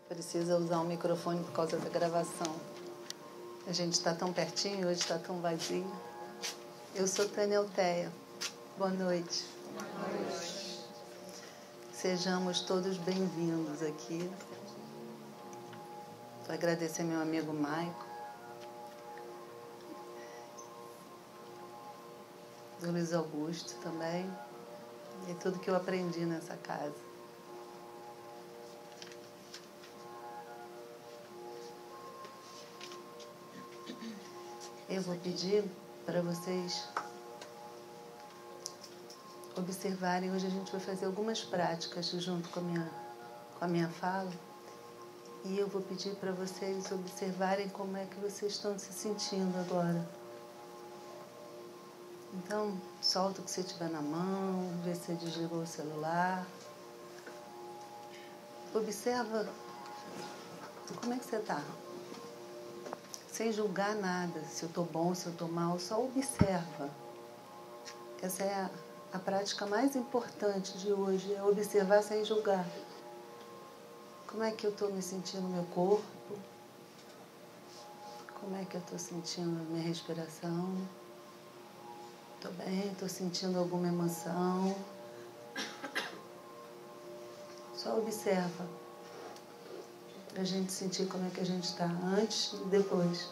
Precisa usar um microfone por causa da gravação. A gente está tão pertinho, hoje está tão vazio. Eu sou Tânia Alteia. Boa noite. Boa noite. Sejamos todos bem-vindos aqui. Vou agradecer meu amigo Maico, do Luiz Augusto também, e tudo que eu aprendi nessa casa. Eu vou pedir para vocês observarem. Hoje a gente vai fazer algumas práticas junto com a minha fala. E eu vou pedir para vocês observarem como é que vocês estão se sentindo agora. Então, solta o que você tiver na mão, vê se você desligou o celular. Observa como é que você está. Sem julgar nada, se eu estou bom, se eu estou mal, só observa. Essa é a prática mais importante de hoje, é observar sem julgar. Como é que eu estou me sentindo no meu corpo? Como é que eu estou sentindo a minha respiração? Estou bem? Estou sentindo alguma emoção? Só observa. Para a gente sentir como é que a gente está antes e depois.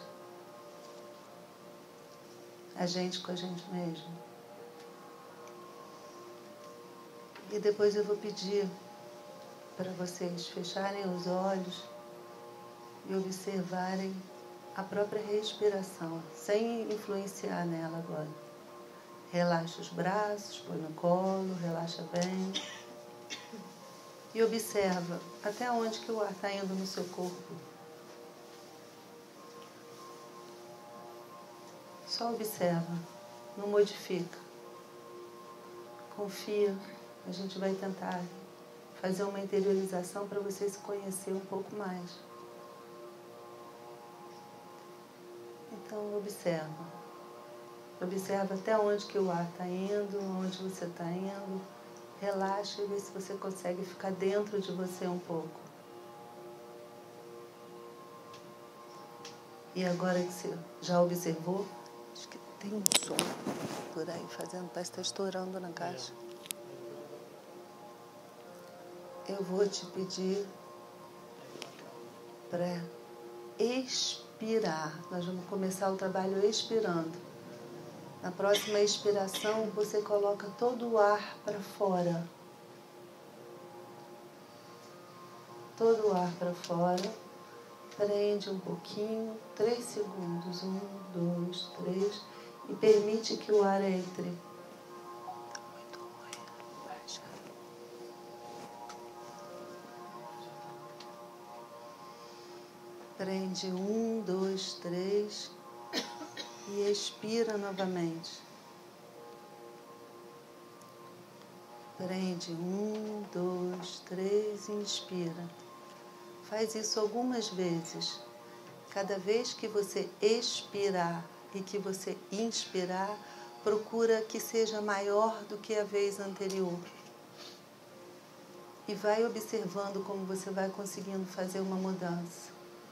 A gente com a gente mesmo. E depois eu vou pedir para vocês fecharem os olhos e observarem a própria respiração, sem influenciar nela agora. Relaxa os braços, põe no colo, relaxa bem. E observa até onde que o ar está indo no seu corpo. Só observa, não modifica. Confia, a gente vai tentar fazer uma interiorização para você se conhecer um pouco mais. Então observa. Observa até onde que o ar está indo, onde você está indo. Relaxa e vê se você consegue ficar dentro de você um pouco. E agora que você já observou, acho que tem um som por aí fazendo, parece que está estourando na caixa. Eu vou te pedir para expirar. Nós vamos começar o trabalho expirando. Na próxima expiração, você coloca todo o ar para fora. Todo o ar para fora. Prende um pouquinho, 3 segundos. 1, 2, 3. E permite que o ar entre. Está muito ruim. Baixa. Prende 1, 2, 3. E expira novamente. Prende 1, 2, 3 e inspira. Faz isso algumas vezes. Cada vez que você expirar e que você inspirar, procura que seja maior do que a vez anterior. E vai observando como você vai conseguindo fazer uma mudança.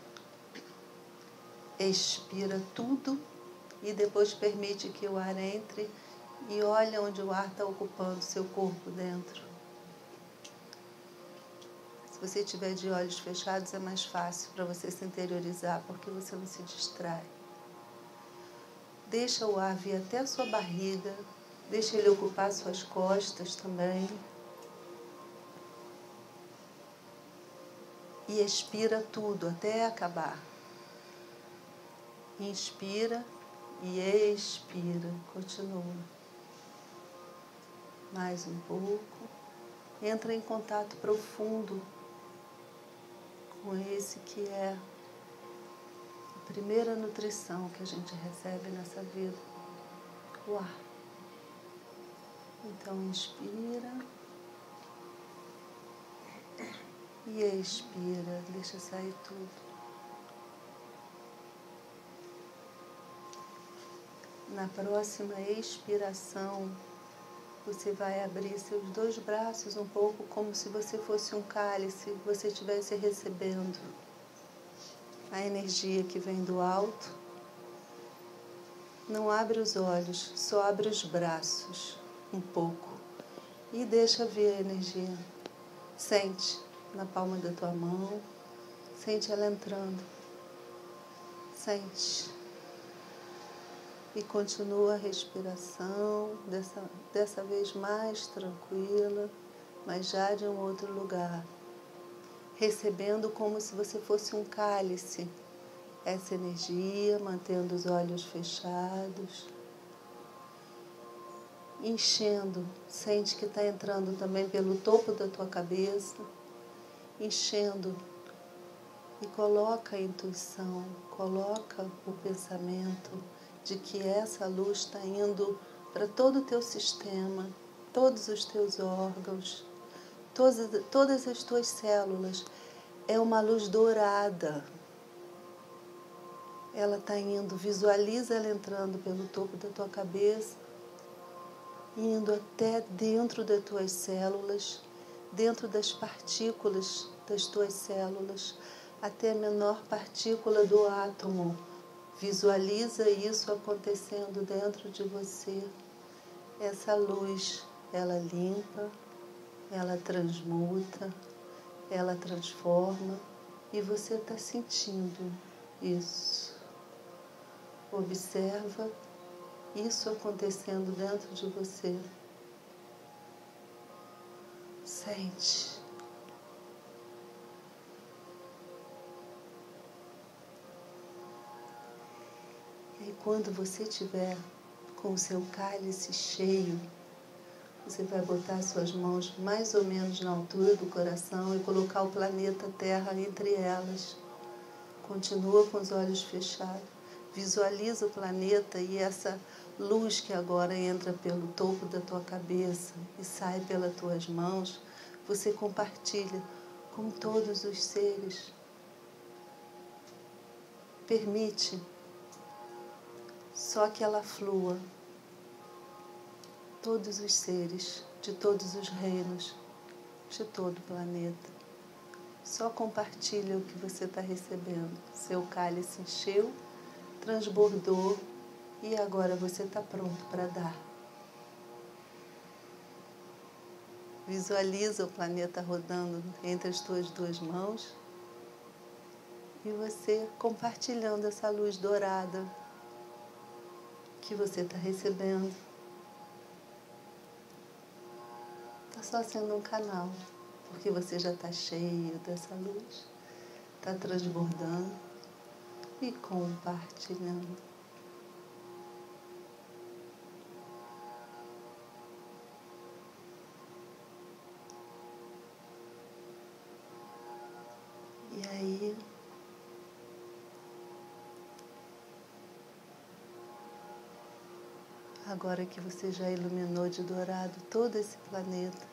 Expira tudo. E depois permite que o ar entre e olha onde o ar está ocupando seu corpo dentro. Se você estiver de olhos fechados, é mais fácil para você se interiorizar, porque você não se distrai. Deixa o ar vir até a sua barriga, deixa ele ocupar suas costas também. E expira tudo até acabar. Inspira. E expira, continua. Mais um pouco. Entra em contato profundo com esse que é a primeira nutrição que a gente recebe nessa vida, o ar. Então, inspira e expira, deixa sair tudo. Na próxima expiração, Você vai abrir seus dois braços um pouco como se você fosse um cálice, você estivesse recebendo a energia que vem do alto. Não abre os olhos, só abre os braços um pouco e deixa vir a energia. Sente na palma da tua mão, sente ela entrando, sente. E continua a respiração, dessa vez mais tranquila, mas já de um outro lugar. Recebendo como se você fosse um cálice essa energia, mantendo os olhos fechados. Enchendo, sente que está entrando também pelo topo da tua cabeça. Enchendo e coloca a intuição, coloca o pensamento de que essa luz está indo para todo o teu sistema, todos os teus órgãos, todas as tuas células. É uma luz dourada. Ela está indo, visualiza ela entrando pelo topo da tua cabeça, indo até dentro das tuas células, dentro das partículas das tuas células, até a menor partícula do átomo. Visualiza isso acontecendo dentro de você. Essa luz, ela limpa, ela transmuta, ela transforma e você está sentindo isso. Observa isso acontecendo dentro de você. Sente. E quando você estiver com o seu cálice cheio, você vai botar suas mãos mais ou menos na altura do coração e colocar o planeta Terra entre elas. Continua com os olhos fechados. Visualiza o planeta e essa luz que agora entra pelo topo da tua cabeça e sai pelas tuas mãos, você compartilha com todos os seres. Permite só que ela flua. Todos os seres, de todos os reinos, de todo o planeta. Só compartilha o que você está recebendo. Seu cálice encheu, transbordou e agora você está pronto para dar. Visualiza o planeta rodando entre as tuas duas mãos e você compartilhando essa luz dourada que você está recebendo. Está só sendo um canal, porque você já está cheio dessa luz, está transbordando e compartilhando. E aí, agora que você já iluminou de dourado todo esse planeta,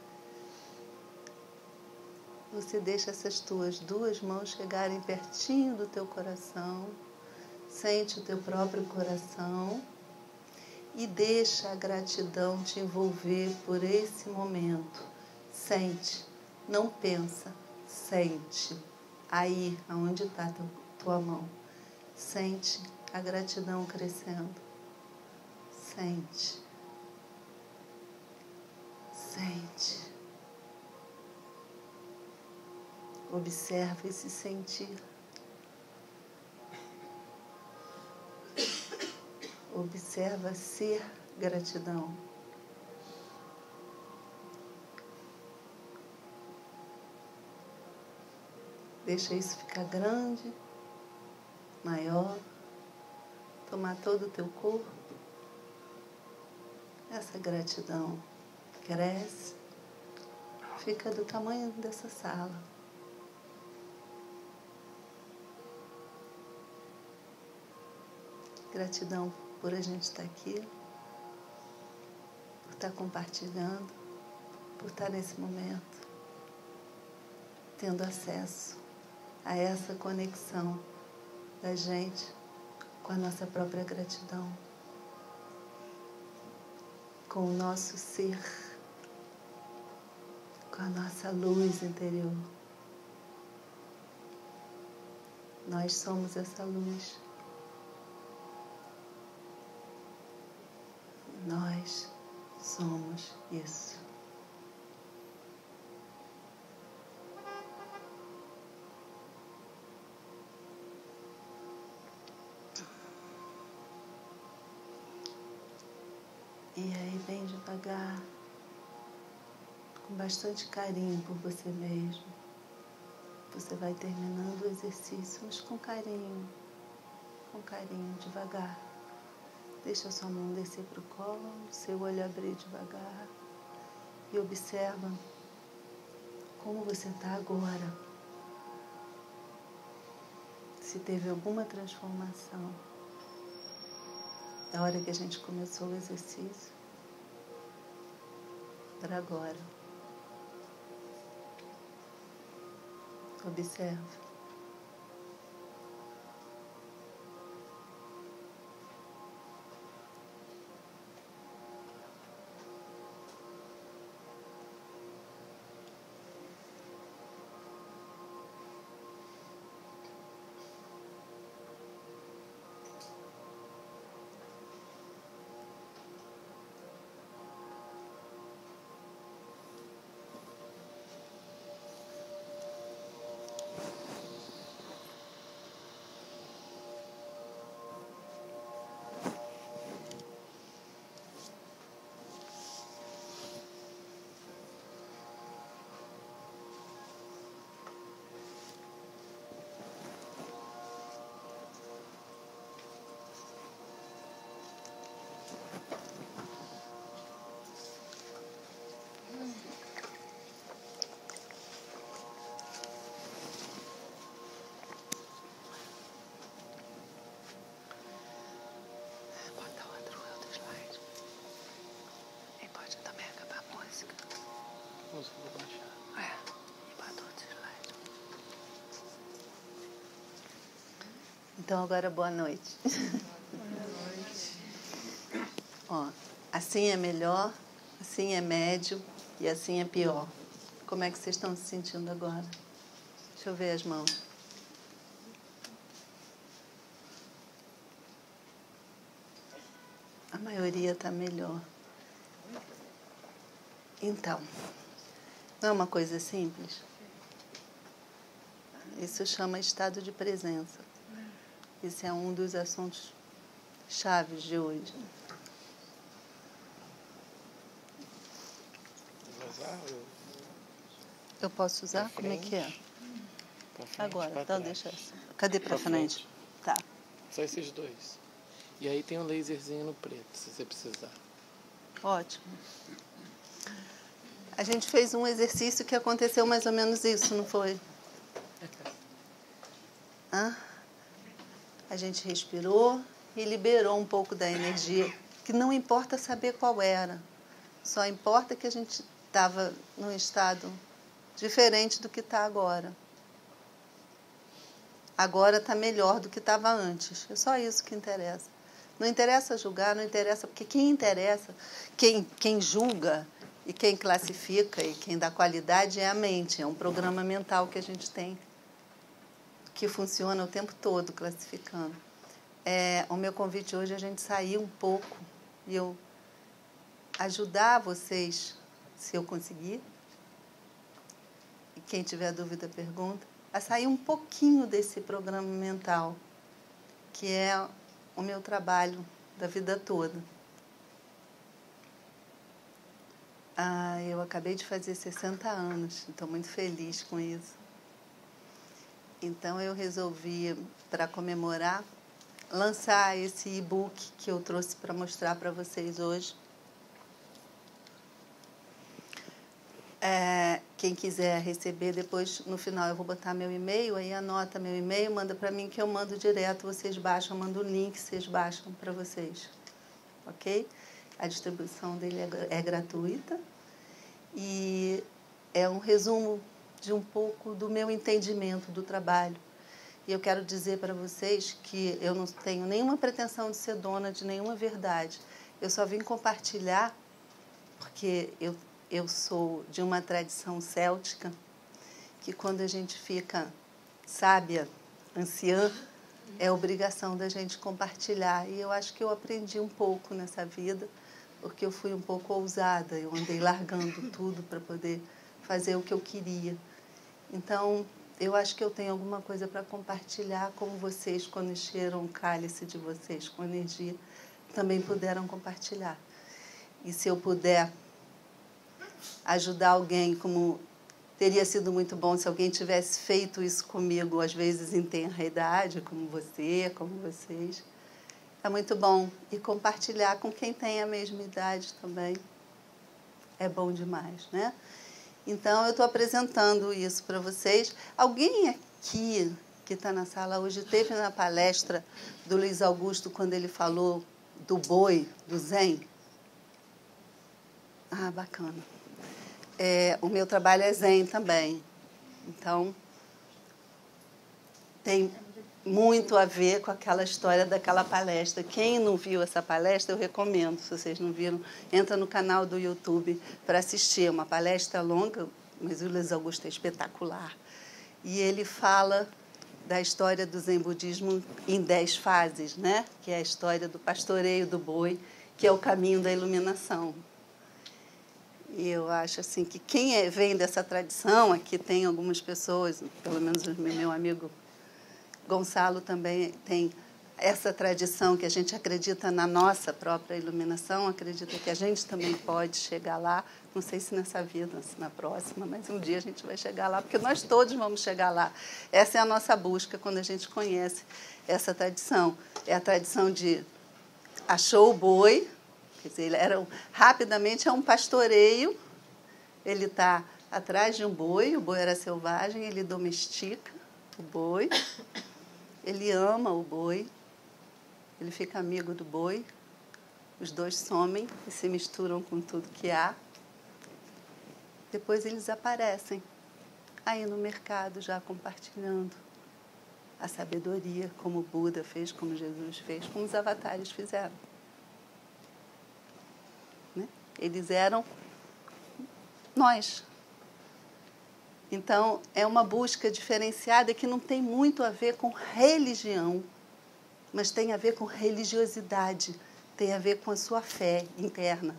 você deixa essas tuas duas mãos chegarem pertinho do teu coração, sente o teu próprio coração e deixa a gratidão te envolver por esse momento. Sente, não pensa, sente. Aí, aonde está tua mão, sente a gratidão crescendo. Sente. Sente. Observa esse sentir. Observa ser gratidão. Deixa isso ficar grande, maior, tomar todo o teu corpo. Essa gratidão cresce, fica do tamanho dessa sala. Gratidão por a gente estar aqui, por estar compartilhando, por estar nesse momento, tendo acesso a essa conexão da gente com a nossa própria gratidão. com o nosso ser, com a nossa luz interior. Nós somos essa luz. Nós somos isso. E aí, bem devagar, com bastante carinho por você mesmo, você vai terminando o exercício, mas com carinho, devagar. Deixa a sua mão descer para o colo, seu olho abrir devagar e observa como você está agora. Se teve alguma transformação da hora que a gente começou o exercício para agora. Observe. Vou baixar. E bota outro slide. Então agora boa noite. Boa noite. Ó, assim é melhor, assim é médio e assim é pior. Como é que vocês estão se sentindo agora? Deixa eu ver as mãos. A maioria está melhor. Então, não é uma coisa simples? Isso chama estado de presença. Esse é um dos assuntos chaves de hoje. Eu posso usar? Como é que é? Agora, então deixa essa. Cadê pra frente? Tá. Só esses dois. E aí tem um laserzinho no preto, se você precisar. Ótimo. A gente fez um exercício que aconteceu mais ou menos isso, não foi? Hã? A gente respirou e liberou um pouco da energia, que não importa saber qual era. Só importa que a gente estava num estado diferente do que está agora. Agora está melhor do que estava antes. É só isso que interessa. Não interessa julgar, não interessa, porque quem interessa, quem julga e quem classifica e quem dá qualidade é a mente. É um programa mental que a gente tem, que funciona o tempo todo classificando. O meu convite hoje é a gente sair um pouco e eu ajudar vocês, se eu conseguir, e quem tiver dúvida pergunta, a sair um pouquinho desse programa mental, que é o meu trabalho da vida toda. Eu acabei de fazer 60 anos, estou muito feliz com isso. Então eu resolvi, para comemorar, lançar esse e-book que eu trouxe para mostrar para vocês hoje. Quem quiser receber, depois no final eu vou botar meu e-mail, aí anota meu e-mail, manda para mim que eu mando direto, vocês baixam, eu mando o link, vocês baixam para vocês. Ok? A distribuição dele é gratuita e é um resumo de um pouco do meu entendimento do trabalho. E eu quero dizer para vocês que eu não tenho nenhuma pretensão de ser dona de nenhuma verdade. Eu só vim compartilhar porque eu sou de uma tradição céltica que quando a gente fica sábia, anciã, é obrigação da gente compartilhar. E eu acho que eu aprendi um pouco nessa vida, porque eu fui um pouco ousada, eu andei largando tudo para poder fazer o que eu queria. Então, eu acho que eu tenho alguma coisa para compartilhar, como vocês, quando encheram o cálice de vocês com energia, também puderam compartilhar. E se eu puder ajudar alguém, como teria sido muito bom se alguém tivesse feito isso comigo, às vezes em tenra idade, como você, como vocês, é muito bom. E compartilhar com quem tem a mesma idade também é bom demais, né? Então, eu estou apresentando isso para vocês. Alguém aqui que está na sala hoje teve na palestra do Luiz Augusto quando ele falou do boi, do Zen? Ah, bacana. O meu trabalho é Zen também. Então, tem muito a ver com aquela história daquela palestra. Quem não viu essa palestra, eu recomendo. Se vocês não viram, entra no canal do YouTube para assistir. É uma palestra longa, mas o Luiz Augusto é espetacular. E ele fala da história do Zen Budismo em 10 fases, né? Que é a história do pastoreio do boi, que é o caminho da iluminação. E eu acho assim que quem vem dessa tradição, aqui tem algumas pessoas, pelo menos o meu amigo Gonçalo também tem essa tradição que a gente acredita na nossa própria iluminação, acredita que a gente também pode chegar lá, não sei se nessa vida, se na próxima, mas um dia a gente vai chegar lá, porque nós todos vamos chegar lá. Essa é a nossa busca quando a gente conhece essa tradição. É a tradição de achou o boi, quer dizer, rapidamente é um pastoreio, ele está atrás de um boi, o boi era selvagem, ele domestica o boi, ele ama o boi, ele fica amigo do boi, os dois somem e se misturam com tudo que há. Depois eles aparecem aí no mercado já compartilhando a sabedoria, como o Buda fez, como Jesus fez, como os avatares fizeram. Né? Eles eram nós. Então, é uma busca diferenciada que não tem muito a ver com religião, mas tem a ver com religiosidade, tem a ver com a sua fé interna,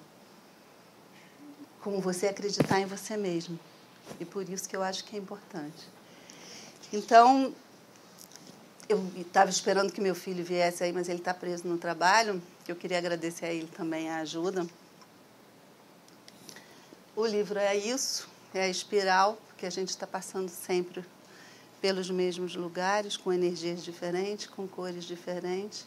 com você acreditar em você mesmo. E por isso que eu acho que é importante. Então, eu estava esperando que meu filho viesse aí, mas ele está preso no trabalho, que eu queria agradecer a ele também a ajuda. O livro é isso, é a espiral, que a gente está passando sempre pelos mesmos lugares, com energias diferentes, com cores diferentes.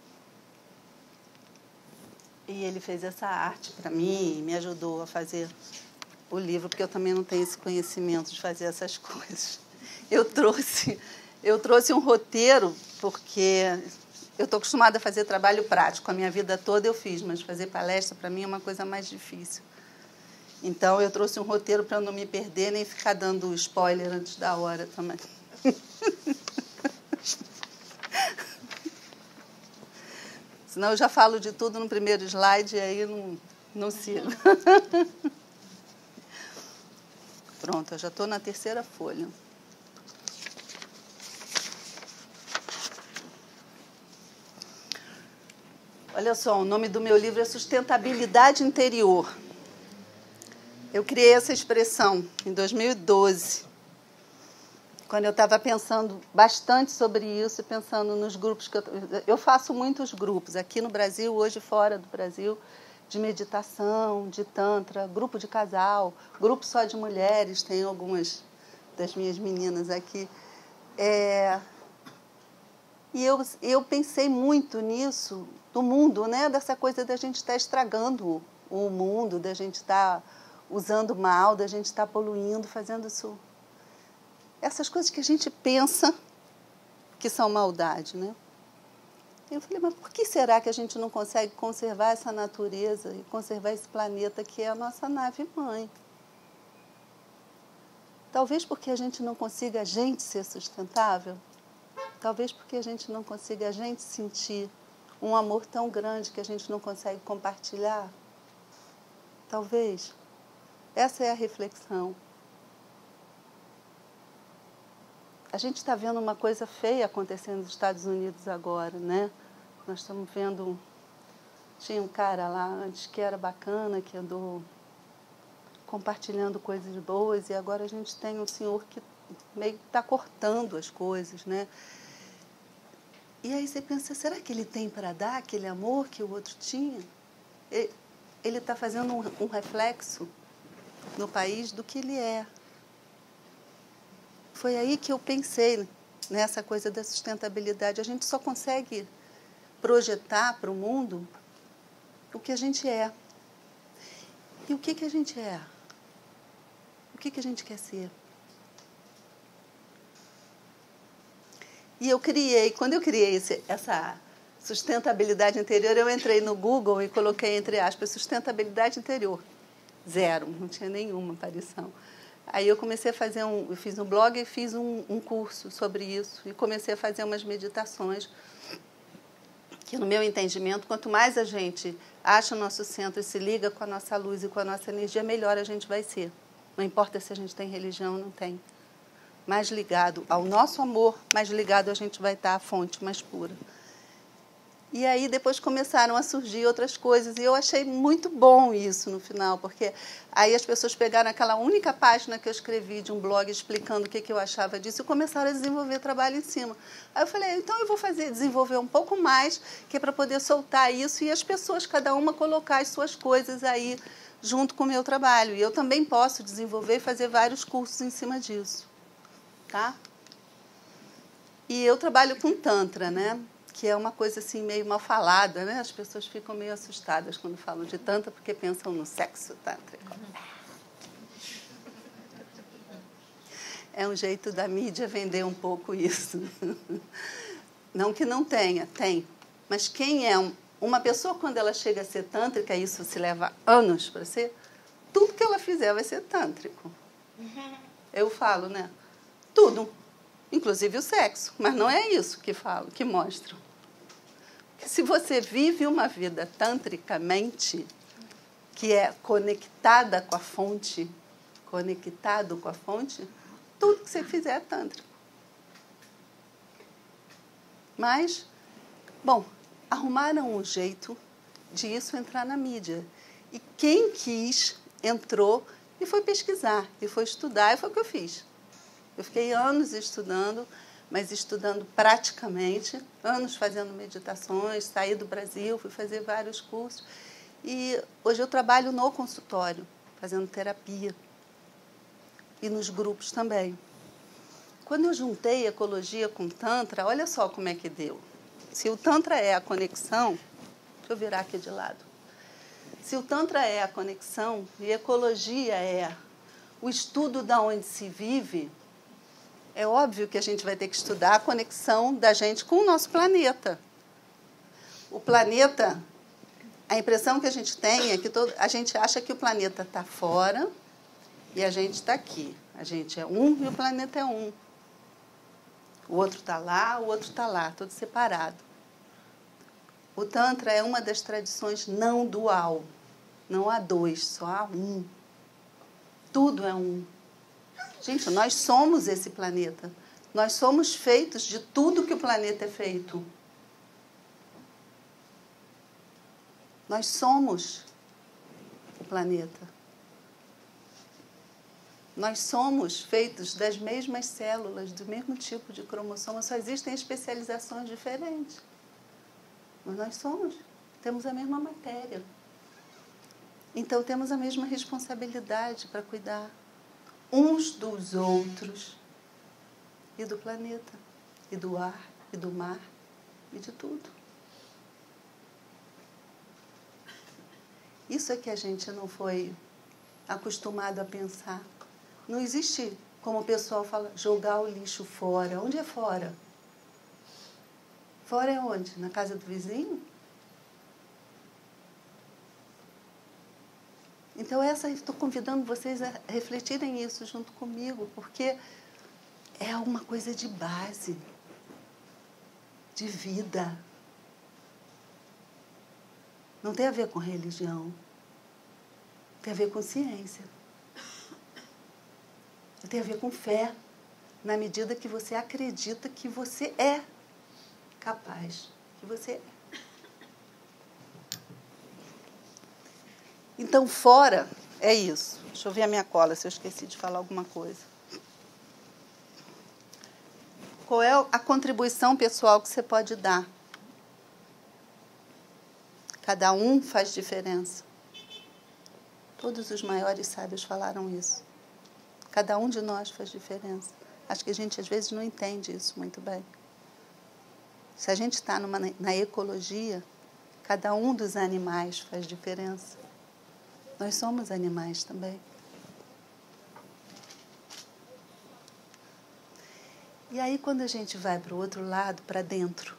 E ele fez essa arte para mim, me ajudou a fazer o livro, porque eu também não tenho esse conhecimento de fazer essas coisas. Eu trouxe um roteiro, porque eu estou acostumada a fazer trabalho prático. A minha vida toda eu fiz, mas fazer palestra para mim é uma coisa mais difícil. Então, eu trouxe um roteiro para não me perder, nem ficar dando spoiler antes da hora também. Senão eu já falo de tudo no primeiro slide e aí não sigo. Pronto, eu já estou na 3ª folha. Olha só, o nome do meu livro é Sustentabilidade Interior. Eu criei essa expressão em 2012, quando eu estava pensando bastante sobre isso, pensando nos grupos que eu faço muitos grupos, aqui no Brasil, hoje fora do Brasil, de meditação, de tantra, grupo de casal, grupo só de mulheres, tem algumas das minhas meninas aqui. E eu pensei muito nisso, do mundo, né? Dessa coisa da gente estar estragando o mundo, da gente estar usando mal, da gente estar poluindo, fazendo isso. Essas coisas que a gente pensa que são maldade, né? Eu falei, mas por que será que a gente não consegue conservar essa natureza e conservar esse planeta que é a nossa nave-mãe? Talvez porque a gente não consiga a gente ser sustentável. Talvez porque a gente não consiga a gente sentir um amor tão grande que a gente não consegue compartilhar. Talvez. Essa é a reflexão. A gente está vendo uma coisa feia acontecendo nos Estados Unidos agora, né? Nós estamos vendo... Tinha um cara lá antes que era bacana, que andou compartilhando coisas boas, e agora a gente tem um senhor que meio que está cortando as coisas, né? E aí você pensa, será que ele tem para dar aquele amor que o outro tinha? Ele está fazendo um reflexo no país do que ele é. Foi aí que eu pensei nessa coisa da sustentabilidade. A gente só consegue projetar para o mundo o que a gente é. E o que a gente é? O que a gente quer ser? E quando eu criei essa sustentabilidade interior, eu entrei no Google e coloquei, entre aspas, sustentabilidade interior. 0, não tinha nenhuma aparição. Aí eu comecei a fazer eu fiz um blog e fiz um curso sobre isso, e comecei a fazer umas meditações, que no meu entendimento, quanto mais a gente acha o nosso centro e se liga com a nossa luz e com a nossa energia, melhor a gente vai ser. Não importa se a gente tem religião ou não tem. Mais ligado ao nosso amor, mais ligado a gente vai estar à fonte mais pura. E aí depois começaram a surgir outras coisas, e eu achei muito bom isso no final, porque aí as pessoas pegaram aquela única página que eu escrevi de um blog explicando o que eu achava disso e começaram a desenvolver trabalho em cima. Aí eu falei, então eu vou desenvolver um pouco mais, que é para poder soltar isso e as pessoas, cada uma, colocar as suas coisas aí junto com o meu trabalho. E eu também posso desenvolver e fazer vários cursos em cima disso. Tá? E eu trabalho com Tantra, né? Que é uma coisa assim meio mal falada, né? As pessoas ficam meio assustadas quando falam de Tantra porque pensam no sexo tântrico. É um jeito da mídia vender um pouco isso. Não que não tenha, tem. Mas quem é uma pessoa, quando ela chega a ser tântrica, isso se leva anos para ser, tudo que ela fizer vai ser tântrico. Eu falo, né? Tudo. Inclusive o sexo. Mas não é isso que falo, que mostro. Que se você vive uma vida tantricamente, que é conectada com a fonte, conectado com a fonte, tudo que você fizer é tântrico. Mas, bom, arrumaram um jeito de isso entrar na mídia. E quem quis, entrou e foi pesquisar, e foi estudar, e foi o que eu fiz. Eu fiquei anos estudando, mas estudando praticamente, anos fazendo meditações, saí do Brasil, fui fazer vários cursos. E hoje eu trabalho no consultório, fazendo terapia. E nos grupos também. Quando eu juntei ecologia com Tantra, olha só como é que deu. Se o Tantra é a conexão... Deixa eu virar aqui de lado. Se o Tantra é a conexão e ecologia é o estudo da onde se vive, é óbvio que a gente vai ter que estudar a conexão da gente com o nosso planeta. O planeta, a impressão que a gente tem é que a gente acha que o planeta está fora e a gente está aqui. A gente é um e o planeta é um. O outro está lá, o outro está lá, tudo separado. O Tantra é uma das tradições não dual. Não há dois, só há um. Tudo é um. Gente, nós somos esse planeta. Nós somos feitos de tudo que o planeta é feito. Nós somos o planeta. Nós somos feitos das mesmas células, do mesmo tipo de cromossomo, só existem especializações diferentes. Mas nós somos, temos a mesma matéria. Então, temos a mesma responsabilidade para cuidar uns dos outros e do planeta, e do ar, e do mar, e de tudo. Isso é que a gente não foi acostumado a pensar. Não existe, como o pessoal fala, jogar o lixo fora. Onde é fora? Fora é onde? Na casa do vizinho? Então, estou convidando vocês a refletirem isso junto comigo, porque é uma coisa de base, de vida. Não tem a ver com religião. Tem a ver com ciência. Tem a ver com fé, na medida que você acredita que você é capaz, que você é. Então, fora é isso. Deixa eu ver a minha cola, se eu esqueci de falar alguma coisa. Qual é a contribuição pessoal que você pode dar? Cada um faz diferença. Todos os maiores sábios falaram isso. Cada um de nós faz diferença. Acho que a gente, às vezes, não entende isso muito bem. Se a gente está na ecologia, cada um dos animais faz diferença. Nós somos animais também. E aí, quando a gente vai para o outro lado, para dentro,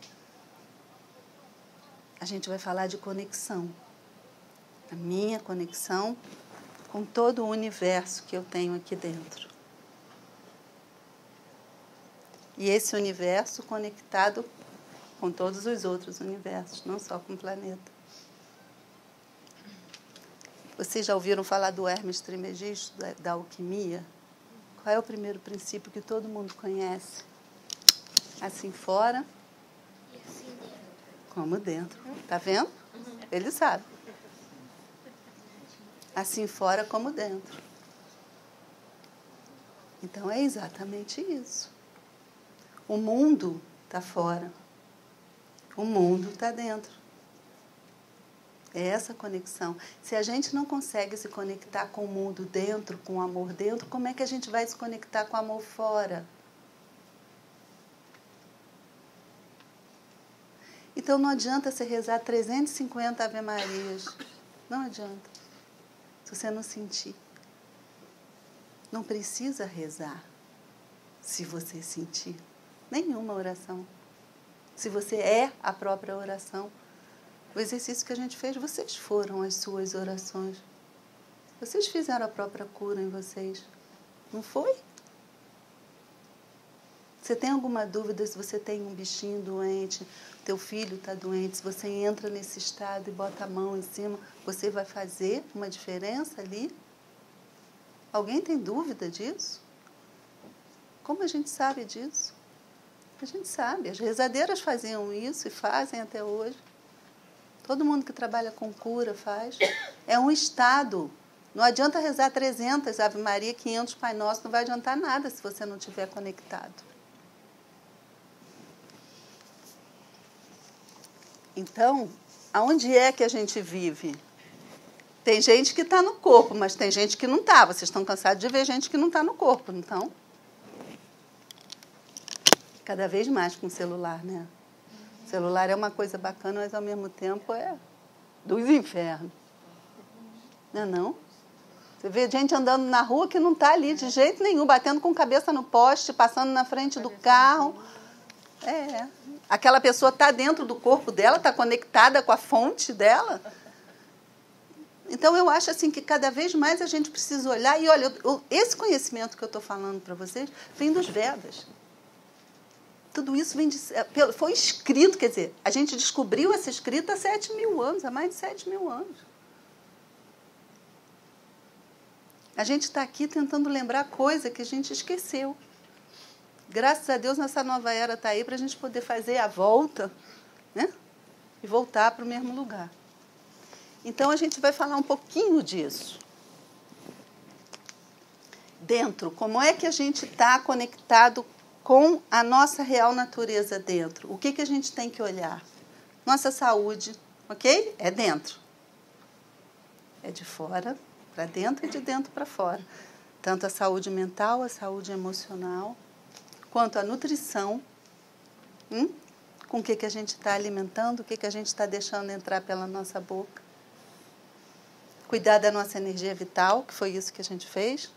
a gente vai falar de conexão. A minha conexão com todo o universo que eu tenho aqui dentro. E esse universo conectado com todos os outros universos, não só com o planeta. Vocês já ouviram falar do Hermes Trismegisto, da alquimia? Qual é o primeiro princípio que todo mundo conhece? Assim fora, e assim dentro. como dentro. Tá vendo? Ele sabe. Assim fora como dentro. Então é exatamente isso. O mundo está fora. O mundo está dentro. É essa conexão. Se a gente não consegue se conectar com o mundo dentro, com o amor dentro, como é que a gente vai se conectar com o amor fora? Então não adianta você rezar 350 Ave Marias. Não adianta. Se você não sentir. Não precisa rezar se você sentir. Nenhuma oração. Se você é a própria oração. O exercício que a gente fez, vocês foram as suas orações. Vocês fizeram a própria cura em vocês. Não foi? Você tem alguma dúvida se você tem um bichinho doente, teu filho está doente, se você entra nesse estado e bota a mão em cima, você vai fazer uma diferença ali? Alguém tem dúvida disso? Como a gente sabe disso? A gente sabe. As rezadeiras faziam isso e fazem até hoje. Todo mundo que trabalha com cura faz. É um estado. Não adianta rezar 300 Ave Maria, 500 Pai Nosso, não vai adiantar nada se você não estiver conectado. Então, aonde é que a gente vive? Tem gente que está no corpo, mas tem gente que não está. Vocês estão cansados de ver gente que não está no corpo, então? Cada vez mais com o celular, né? O celular é uma coisa bacana, mas ao mesmo tempo é dos infernos. Não é não? Você vê gente andando na rua que não está ali de jeito nenhum, batendo com a cabeça no poste, passando na frente do carro. É. Aquela pessoa está dentro do corpo dela, está conectada com a fonte dela. Então, eu acho assim que cada vez mais a gente precisa olhar. E, olha, esse conhecimento que eu estou falando para vocês vem dos Vedas. Tudo isso foi escrito, quer dizer, a gente descobriu essa escrita há 7.000 anos, há mais de 7.000 anos. A gente está aqui tentando lembrar coisa que a gente esqueceu. Graças a Deus, nossa nova era está aí para a gente poder fazer a volta, né? E voltar para o mesmo lugar. Então, a gente vai falar um pouquinho disso. Dentro, como é que a gente está conectado com a nossa real natureza dentro? O que a gente tem que olhar? Nossa saúde, ok? É dentro. É de fora para dentro e de dentro para fora. Tanto a saúde mental, a saúde emocional, quanto a nutrição. Com o que a gente está alimentando, o que a gente está deixando entrar pela nossa boca. Cuidar da nossa energia vital, que foi isso que a gente fez.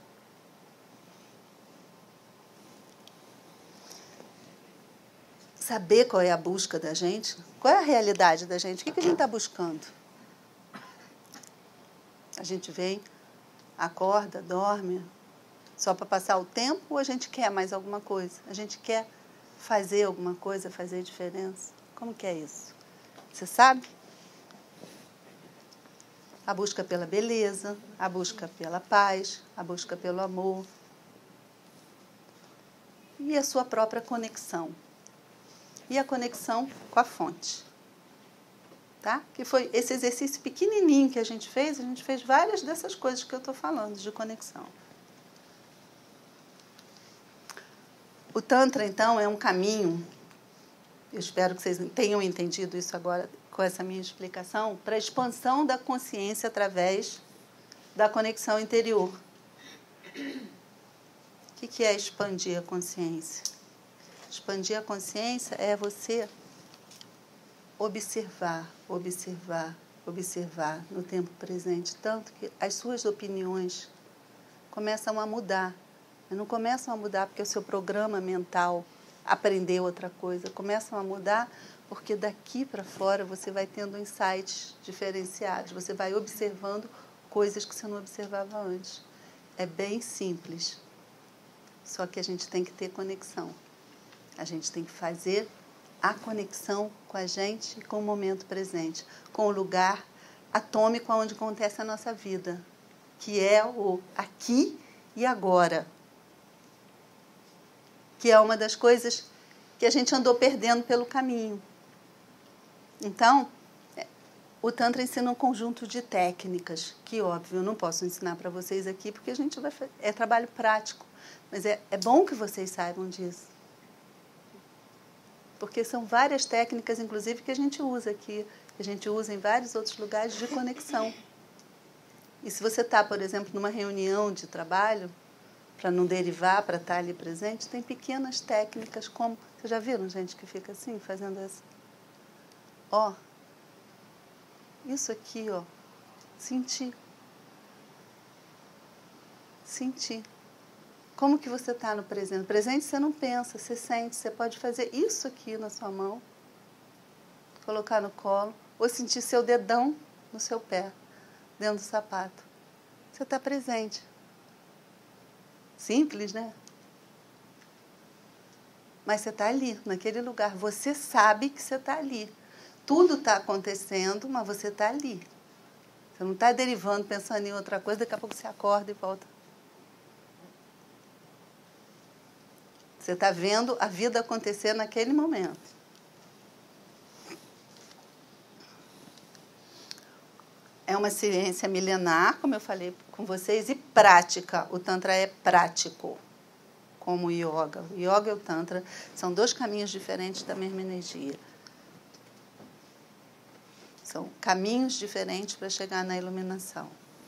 Saber qual é a busca da gente, qual é a realidade da gente, o que a gente está buscando. A gente vem, acorda, dorme, só para passar o tempo, ou a gente quer mais alguma coisa? A gente quer fazer alguma coisa, fazer diferença? Como que é isso? Você sabe? A busca pela beleza, a busca pela paz, a busca pelo amor. E a sua própria conexão. E a conexão com a fonte. Tá? Que foi esse exercício pequenininho que a gente fez várias dessas coisas que eu estou falando, de conexão. O Tantra, então, é um caminho, eu espero que vocês tenham entendido isso agora com essa minha explicação, para a expansão da consciência através da conexão interior. O que é expandir a consciência? Expandir a consciência é você observar no tempo presente, tanto que as suas opiniões começam a mudar. Não começam a mudar porque o seu programa mental aprendeu outra coisa, começam a mudar porque daqui para fora você vai tendo insights diferenciados, você vai observando coisas que você não observava antes. É bem simples, só que a gente tem que ter conexão. A gente tem que fazer a conexão com a gente e com o momento presente, com o lugar atômico onde acontece a nossa vida, que é o aqui e agora. Que é uma das coisas que a gente andou perdendo pelo caminho. Então, o Tantra ensina um conjunto de técnicas, que, óbvio, eu não posso ensinar para vocês aqui, porque a gente vai fazer, é trabalho prático. Mas é bom que vocês saibam disso. Porque são várias técnicas, inclusive, que a gente usa aqui, que a gente usa em vários outros lugares de conexão. E se você está, por exemplo, numa reunião de trabalho, para não derivar, para estar ali presente, tem pequenas técnicas como... Vocês já viram gente que fica assim, fazendo essa? Ó, isso aqui, ó, sentir. Sentir. Como que você está no presente? No presente você não pensa, você sente. Você pode fazer isso aqui na sua mão, colocar no colo, ou sentir seu dedão no seu pé, dentro do sapato. Você está presente. Simples, né? Mas você está ali, naquele lugar. Você sabe que você está ali. Tudo está acontecendo, mas você está ali. Você não está derivando, pensando em outra coisa, daqui a pouco você acorda e volta. Você está vendo a vida acontecer naquele momento. É uma ciência milenar, como eu falei com vocês, e prática. O Tantra é prático, como o Yoga. O Yoga e o Tantra são dois caminhos diferentes da mesma energia. São caminhos diferentes para chegar na iluminação.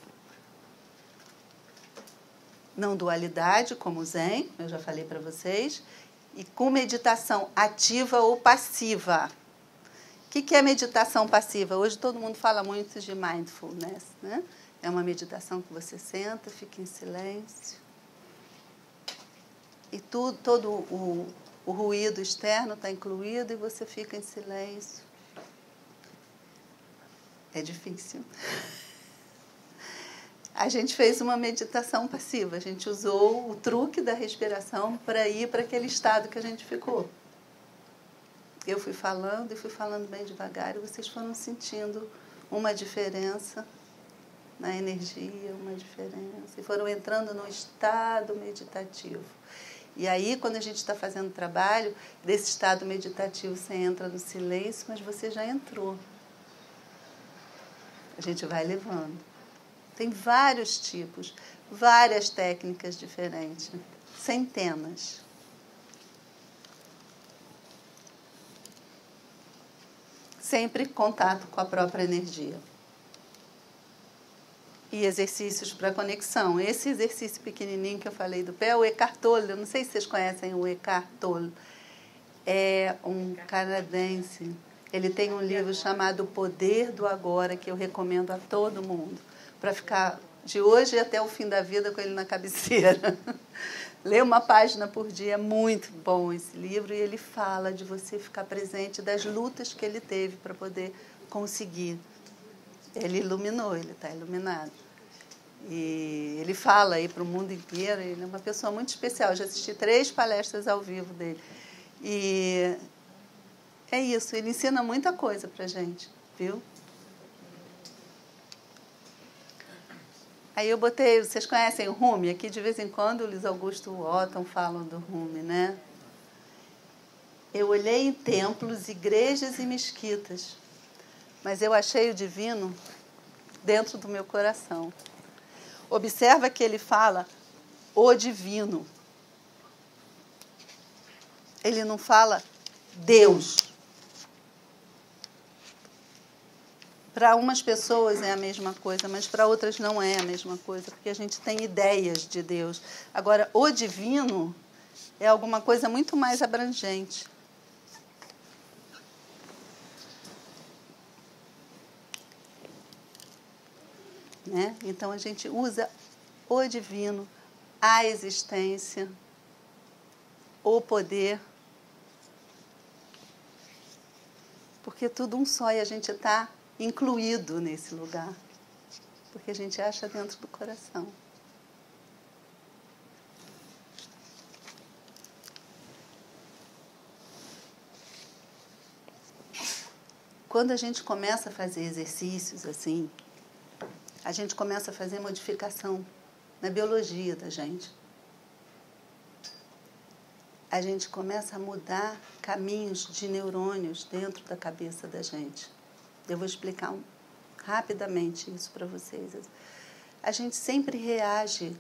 Não dualidade, como o Zen, eu já falei para vocês, e com meditação ativa ou passiva. O que é meditação passiva? Hoje todo mundo fala muito de mindfulness, né? É uma meditação que você senta, fica em silêncio. E todo o ruído externo está incluído e você fica em silêncio. É difícil. A gente fez uma meditação passiva. A gente usou o truque da respiração para ir para aquele estado que a gente ficou. Eu fui falando e fui falando bem devagar e vocês foram sentindo uma diferença na energia, uma diferença. E foram entrando no estado meditativo. E aí, quando a gente está fazendo trabalho, desse estado meditativo você entra no silêncio, mas você já entrou. A gente vai levando. Tem vários tipos, várias técnicas diferentes, centenas. Sempre contato com a própria energia. E exercícios para conexão. Esse exercício pequenininho que eu falei do pé, o Eckhart Tolle, eu não sei se vocês conhecem o Eckhart Tolle, é um canadense. Ele tem um livro chamado O Poder do Agora, que eu recomendo a todo mundo, para ficar de hoje até o fim da vida com ele na cabeceira. Lê uma página por dia, é muito bom esse livro, e ele fala de você ficar presente das lutas que ele teve para poder conseguir. Ele iluminou, ele está iluminado. E ele fala aí para o mundo inteiro, ele é uma pessoa muito especial. Eu já assisti 3 palestras ao vivo dele. E é isso, ele ensina muita coisa para a gente, viu? Aí eu botei, vocês conhecem o Rumi? Aqui de vez em quando o Luiz Augusto Otton falam do Rumi, né? Eu olhei em templos, igrejas e mesquitas, mas eu achei o divino dentro do meu coração. Observa que ele fala o divino. Ele não fala Deus. Para umas pessoas é a mesma coisa, mas para outras não é a mesma coisa, porque a gente tem ideias de Deus. Agora, o divino é alguma coisa muito mais abrangente. Né? Então, a gente usa o divino, a existência, o poder, porque é tudo um só e a gente está incluído nesse lugar, porque a gente acha dentro do coração. Quando a gente começa a fazer exercícios assim, a gente começa a fazer modificação na biologia da gente. A gente começa a mudar caminhos de neurônios dentro da cabeça da gente. Eu vou explicar rapidamente isso para vocês. A gente sempre reage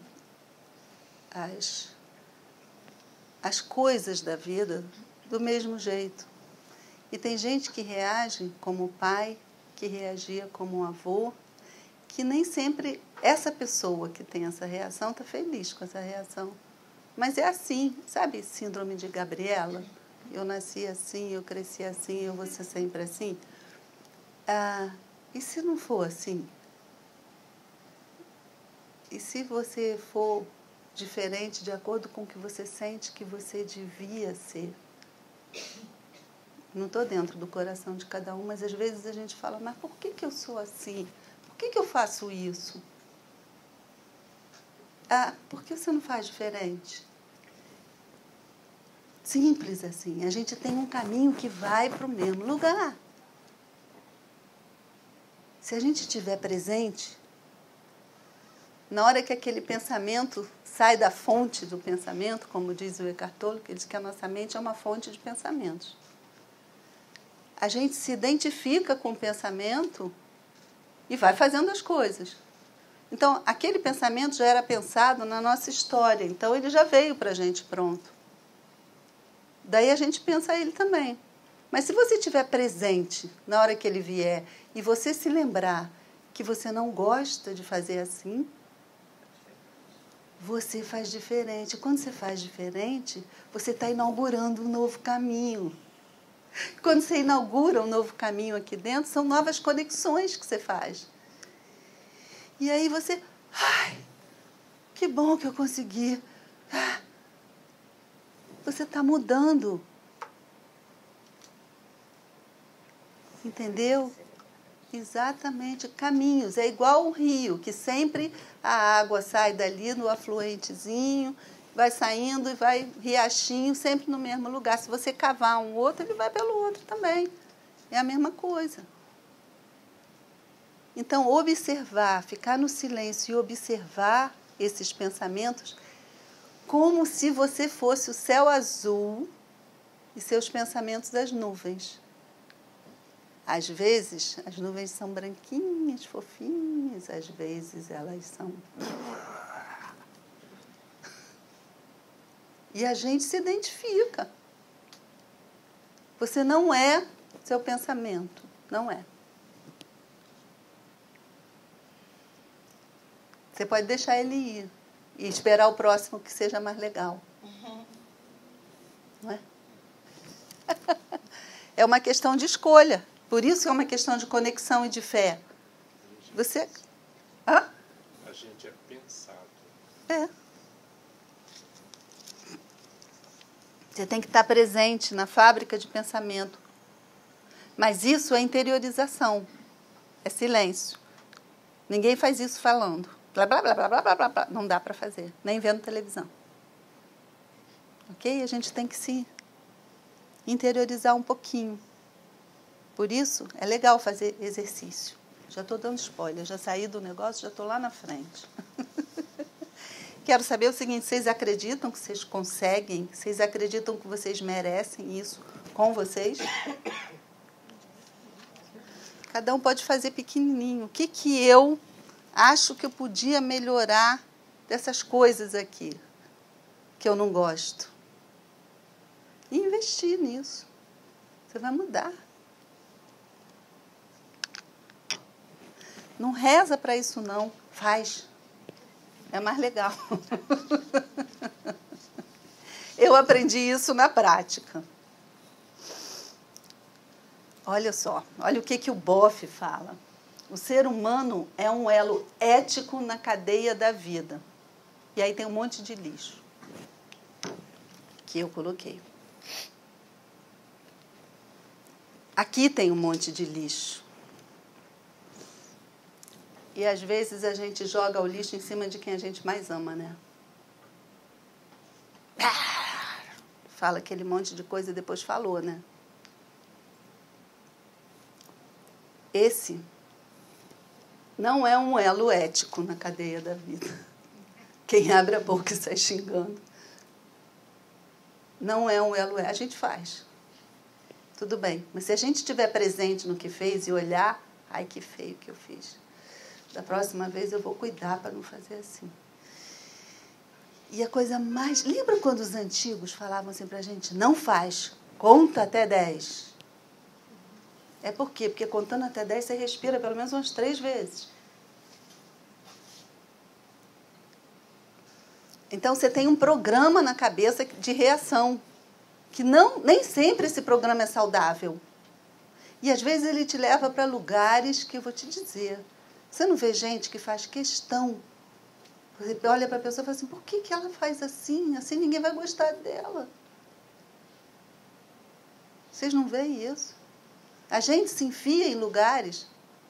às coisas da vida do mesmo jeito. E tem gente que reage como o pai, que reagia como um avô, que nem sempre essa pessoa que tem essa reação está feliz com essa reação. Mas é assim, sabe? Síndrome de Gabriela. Eu nasci assim, eu cresci assim, eu vou ser sempre assim. E se não for assim? E se você for diferente de acordo com o que você sente que você devia ser? Não estou dentro do coração de cada um, mas às vezes a gente fala, mas por que eu sou assim? Por que eu faço isso? Por que você não faz diferente? Simples assim. A gente tem um caminho que vai para o mesmo lugar. Se a gente estiver presente, na hora que aquele pensamento sai da fonte do pensamento, como diz o Eckhart Tolle, que diz que a nossa mente é uma fonte de pensamentos. A gente se identifica com o pensamento e vai fazendo as coisas. Então, aquele pensamento já era pensado na nossa história, então ele já veio para a gente pronto. Daí a gente pensa ele também. Mas se você estiver presente na hora que ele vier e você se lembrar que você não gosta de fazer assim, você faz diferente. Quando você faz diferente, você está inaugurando um novo caminho. Quando você inaugura um novo caminho aqui dentro, são novas conexões que você faz. E aí você, que bom que eu consegui. Você está mudando. Entendeu? Exatamente, caminhos. É igual um rio, que sempre a água sai dali no afluentezinho, vai saindo e vai riachinho, sempre no mesmo lugar. Se você cavar um outro, ele vai pelo outro também. É a mesma coisa. Então, observar, ficar no silêncio e observar esses pensamentos como se você fosse o céu azul e seus pensamentos as nuvens. Às vezes, as nuvens são branquinhas, fofinhas, às vezes elas são... E a gente se identifica. Você não é seu pensamento, não é. Você pode deixar ele ir e esperar o próximo que seja mais legal. Não é? É uma questão de escolha. Por isso é uma questão de conexão e de fé. Você... A gente é pensado. É. Você tem que estar presente na fábrica de pensamento. Mas isso é interiorização. É silêncio. Ninguém faz isso falando. Blá, blá, blá, blá, blá, blá, blá. Não dá para fazer. Nem vendo televisão. Ok? A gente tem que se interiorizar um pouquinho. Por isso, é legal fazer exercício. Já estou dando spoiler. Já saí do negócio, já estou lá na frente. quero saber o seguinte, vocês acreditam que vocês conseguem? Vocês acreditam que vocês merecem isso com vocês? Cada um pode fazer pequenininho. O que eu acho que eu podia melhorar dessas coisas aqui que eu não gosto? E investir nisso. Você vai mudar. Não reza para isso, não. Faz. É mais legal. Eu aprendi isso na prática. Olha só, olha o que o Boff fala. O ser humano é um elo ético na cadeia da vida. E aí tem um monte de lixo que eu coloquei. Aqui tem um monte de lixo. E às vezes a gente joga o lixo em cima de quem a gente mais ama, né? Fala aquele monte de coisa e depois falou, né? Esse não é um elo ético na cadeia da vida. Quem abre a boca e sai xingando. Não é um elo ético. A gente faz. Tudo bem. Mas se a gente estiver presente no que fez e olhar, ai, que feio que eu fiz. Da próxima vez eu vou cuidar para não fazer assim. E a coisa mais... Lembra quando os antigos falavam assim para a gente? Não faz, conta até 10. É por quê? Porque contando até 10 você respira pelo menos umas 3 vezes. Então você tem um programa na cabeça de reação. Que nem sempre esse programa é saudável. E às vezes ele te leva para lugares que eu vou te dizer... Você não vê gente que faz questão? Você olha para a pessoa e fala assim, por que ela faz assim? Assim ninguém vai gostar dela. Vocês não veem isso? A gente se enfia em lugares,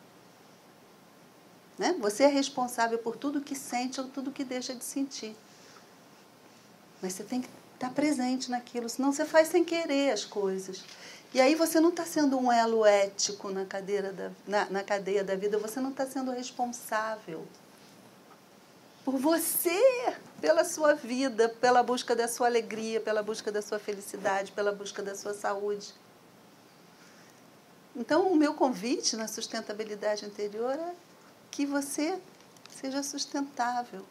né? Você é responsável por tudo que sente ou tudo que deixa de sentir. Mas você tem que estar presente naquilo, senão você faz sem querer as coisas. E aí você não está sendo um elo ético na cadeia da vida, você não está sendo responsável por você, pela sua vida, pela busca da sua alegria, pela busca da sua felicidade, pela busca da sua saúde. Então, o meu convite na sustentabilidade interior é que você seja sustentável.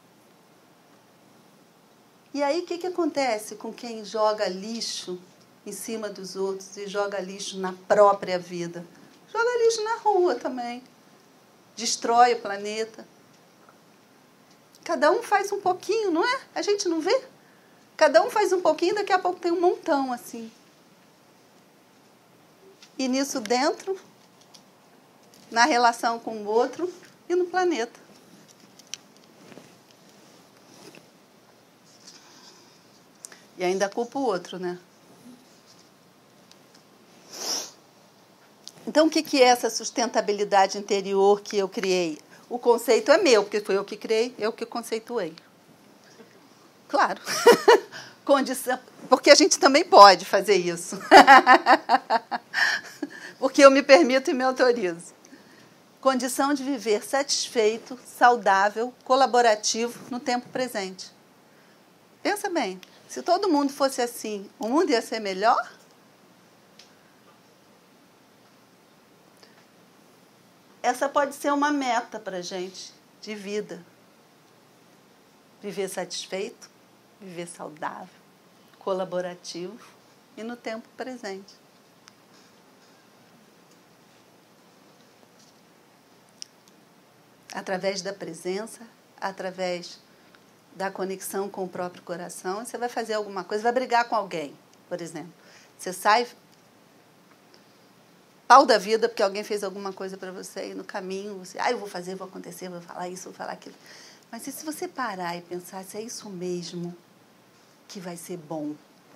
E aí, o que acontece com quem joga lixo em cima dos outros e joga lixo na própria vida? Joga lixo na rua também. Destrói o planeta. Cada um faz um pouquinho, não é? A gente não vê? Cada um faz um pouquinho, daqui a pouco tem um montão assim. E nisso dentro, na relação com o outro e no planeta. E ainda culpa o outro, né? Então, o que é essa sustentabilidade interior que eu criei? O conceito é meu, porque foi eu que criei, eu que conceituei. Claro. Condição, porque a gente também pode fazer isso. Porque eu me permito e me autorizo. Condição de viver satisfeito, saudável, colaborativo no tempo presente. Pensa bem, se todo mundo fosse assim, o mundo ia ser melhor? Essa pode ser uma meta para a gente de vida. Viver satisfeito, viver saudável, colaborativo e no tempo presente. Através da presença, através da conexão com o próprio coração, você vai fazer alguma coisa, vai brigar com alguém, por exemplo. Você sai pau da vida porque alguém fez alguma coisa para você e no caminho você, eu vou fazer, vou acontecer, vou falar isso, vou falar aquilo. Mas e se você parar e pensar se é isso mesmo que vai ser bom?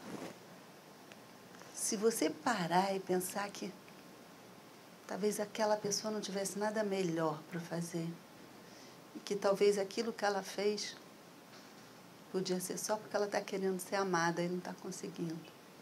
Se você parar e pensar que talvez aquela pessoa não tivesse nada melhor para fazer e que talvez aquilo que ela fez podia ser só porque ela está querendo ser amada e não está conseguindo.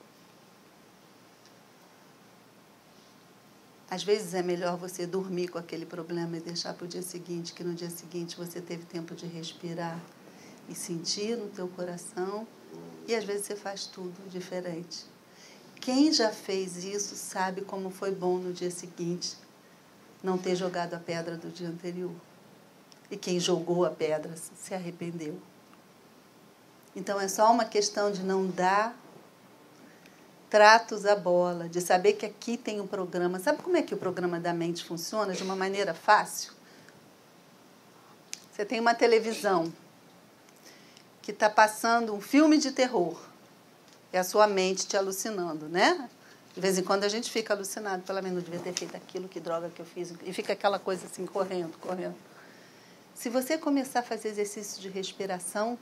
Às vezes é melhor você dormir com aquele problema e deixar para o dia seguinte, que no dia seguinte você teve tempo de respirar, e sentir no teu coração, e às vezes você faz tudo diferente. Quem já fez isso sabe como foi bom no dia seguinte não ter jogado a pedra do dia anterior. E quem jogou a pedra se arrependeu. Então é só uma questão de não dar tratos à bola, de saber que aqui tem um programa. Sabe como é que o programa da mente funciona de uma maneira fácil? Você tem uma televisão que está passando um filme de terror. É a sua mente te alucinando, né? De vez em quando a gente fica alucinado. Pelo menos não devia ter feito aquilo, que droga que eu fiz. E fica aquela coisa assim, correndo, correndo. Se você começar a fazer exercício de respiração,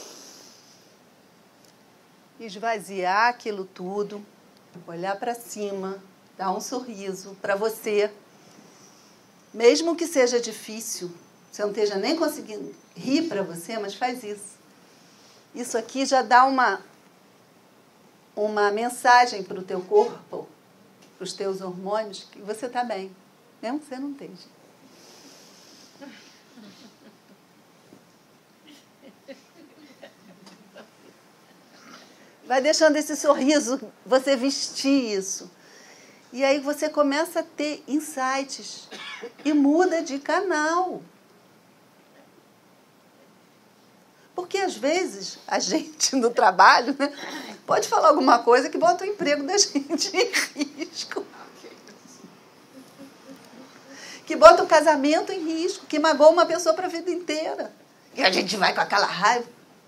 esvaziar aquilo tudo, olhar para cima, dar um sorriso para você, mesmo que seja difícil, você não esteja nem conseguindo rir para você, mas faz isso. Isso aqui já dá uma mensagem para o teu corpo, para os teus hormônios, que você está bem, mesmo que você não esteja. Vai deixando esse sorriso, você vestir isso. E aí você começa a ter insights e muda de canal. Porque, às vezes, a gente no trabalho, né, pode falar alguma coisa que bota o emprego da gente em risco. Que bota o casamento em risco, que magoa uma pessoa para a vida inteira. E a gente vai com aquela raiva.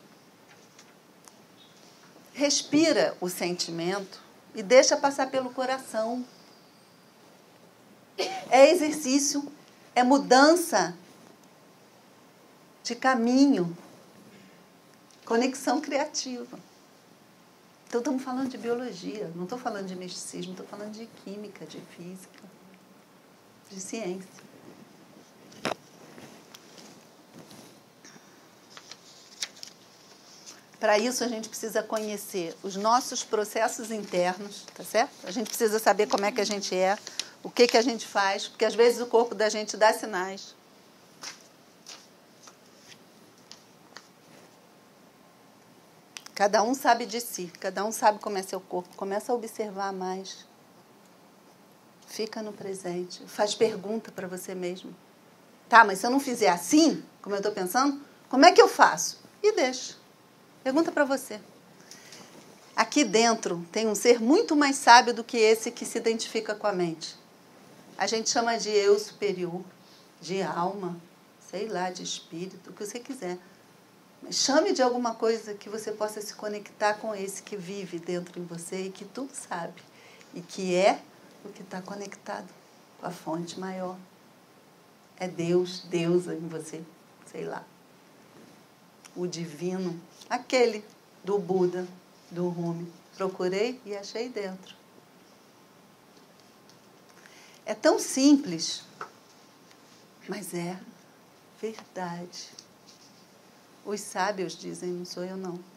Respira o sentimento e deixa passar pelo coração. É exercício, é mudança de caminho. Conexão criativa. Então, estamos falando de biologia, não estou falando de misticismo, estou falando de química, de física, de ciência. Para isso, a gente precisa conhecer os nossos processos internos, tá certo? A gente precisa saber como é que a gente é, o que a gente faz, porque às vezes o corpo da gente dá sinais. Cada um sabe de si, cada um sabe como é seu corpo. Começa a observar mais. Fica no presente. Faz pergunta para você mesmo. Tá, mas se eu não fizer assim, como eu estou pensando, como é que eu faço? E deixa. Pergunta para você. Aqui dentro tem um ser muito mais sábio do que esse que se identifica com a mente. A gente chama de eu superior, de alma, sei lá, de espírito, o que você quiser. Chame de alguma coisa que você possa se conectar com esse que vive dentro de você e que tudo sabe. E que é o que está conectado com a fonte maior. É Deus, deusa em você, sei lá. O divino, aquele do Buda, do Rumi. Procurei e achei dentro. É tão simples, mas é verdade. Os sábios dizem, não sou eu, não.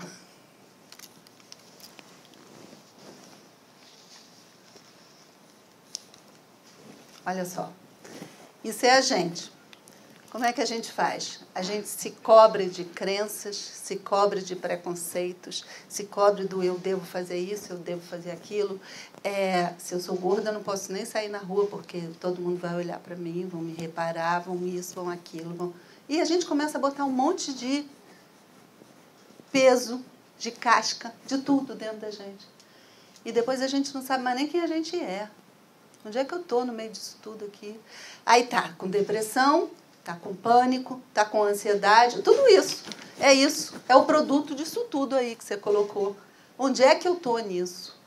Olha só. Isso é a gente. Como é que a gente faz? A gente se cobre de crenças, se cobre de preconceitos, se cobre do eu devo fazer isso, eu devo fazer aquilo. Se eu sou gorda, eu não posso nem sair na rua, porque todo mundo vai olhar para mim, vão me reparar, vão isso, vão aquilo. E a gente começa a botar um monte de peso, de casca, de tudo dentro da gente. E depois a gente não sabe mais nem quem a gente é. Onde é que eu estou no meio disso tudo aqui? Aí tá com depressão, tá com pânico, tá com ansiedade, tudo isso. É isso. É o produto disso tudo aí que você colocou. Onde é que eu estou nisso?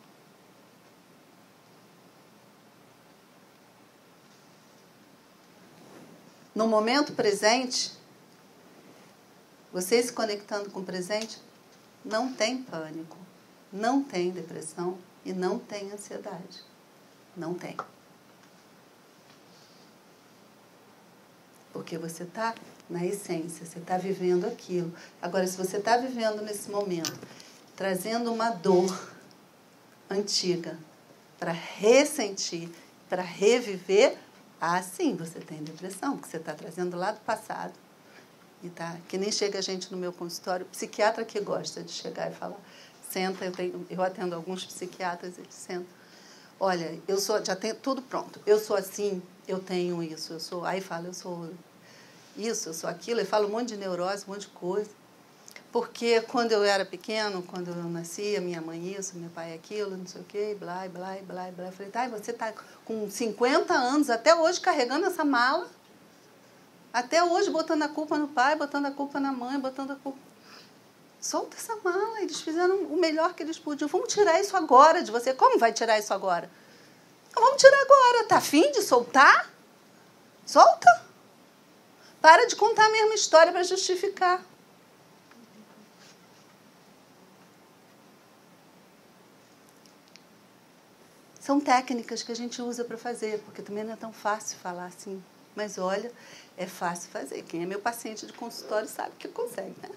No momento presente, você se conectando com o presente, não tem pânico, não tem depressão e não tem ansiedade. Não tem. Porque você está na essência, você está vivendo aquilo. Agora, se você está vivendo nesse momento, trazendo uma dor antiga para ressentir, para reviver, sim, você tem depressão, porque você está trazendo lá do passado. E tá, que nem chega gente no meu consultório, psiquiatra que gosta de chegar e falar, senta, eu atendo alguns psiquiatras, eles sentam. Olha, já tenho tudo pronto. Eu sou assim, eu tenho isso, aí fala, eu sou isso, eu sou aquilo, e fala um monte de neurose, um monte de coisa. Porque quando eu era pequeno, quando eu nascia, minha mãe isso, meu pai aquilo, não sei o quê, blá, blá, blá, blá. Eu falei, tá, você está com 50 anos, até hoje carregando essa mala, até hoje botando a culpa no pai, botando a culpa na mãe, botando a culpa... Solta essa mala, eles fizeram o melhor que eles podiam. Vamos tirar isso agora de você. Como vai tirar isso agora? Vamos tirar agora. Tá afim de soltar? Solta. Para de contar a mesma história para justificar. São técnicas que a gente usa para fazer, porque também não é tão fácil falar assim. Mas olha, é fácil fazer. Quem é meu paciente de consultório sabe que consegue, né?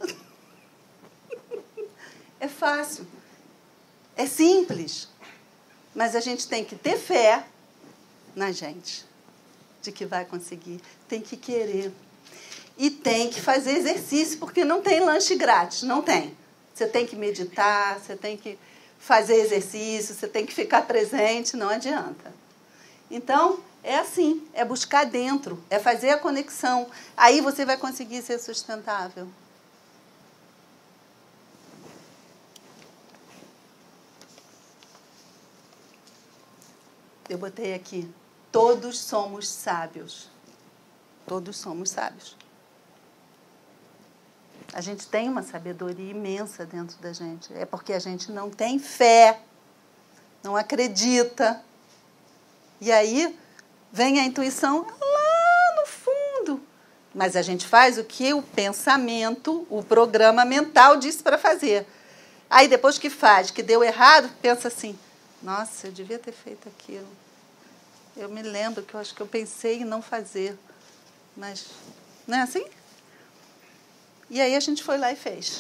É fácil. É simples. Mas a gente tem que ter fé na gente, de que vai conseguir. Tem que querer. E tem que fazer exercício, porque não tem lanche grátis, não tem. Você tem que meditar, você tem que fazer exercício, você tem que ficar presente, não adianta. Então, é assim, é buscar dentro, é fazer a conexão. Aí você vai conseguir ser sustentável. Eu botei aqui, todos somos sábios. Todos somos sábios. A gente tem uma sabedoria imensa dentro da gente. É porque a gente não tem fé, não acredita. E aí vem a intuição lá no fundo. Mas a gente faz o que o pensamento, o programa mental disse para fazer. Aí depois que faz, que deu errado, pensa assim, nossa, eu devia ter feito aquilo. Eu me lembro que eu acho que eu pensei em não fazer. Mas não é assim? E aí a gente foi lá e fez.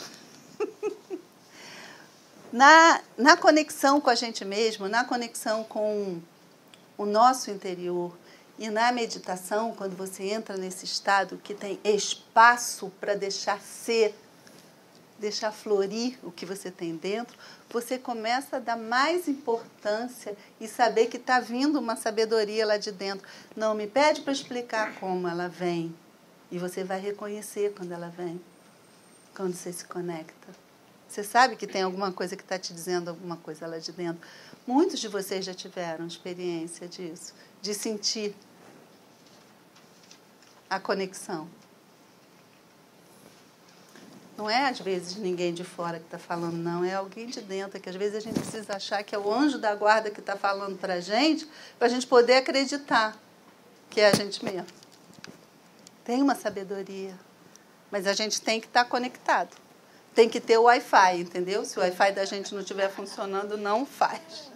Na conexão com a gente mesmo, na conexão com o nosso interior e na meditação, quando você entra nesse estado que tem espaço para deixar ser, deixar florir o que você tem dentro, você começa a dar mais importância e saber que está vindo uma sabedoria lá de dentro. Não me pede para explicar como ela vem. E você vai reconhecer quando ela vem, quando você se conecta. Você sabe que tem alguma coisa que está te dizendo alguma coisa lá de dentro. Muitos de vocês já tiveram experiência disso, de sentir a conexão. Não é, às vezes, ninguém de fora que está falando, não. É alguém de dentro, que às vezes a gente precisa achar que é o anjo da guarda que está falando para a gente gente poder acreditar que é a gente mesmo. Tem uma sabedoria, mas a gente tem que estar conectado. Tem que ter o Wi-Fi, entendeu? Se o Wi-Fi da gente não estiver funcionando, não faz.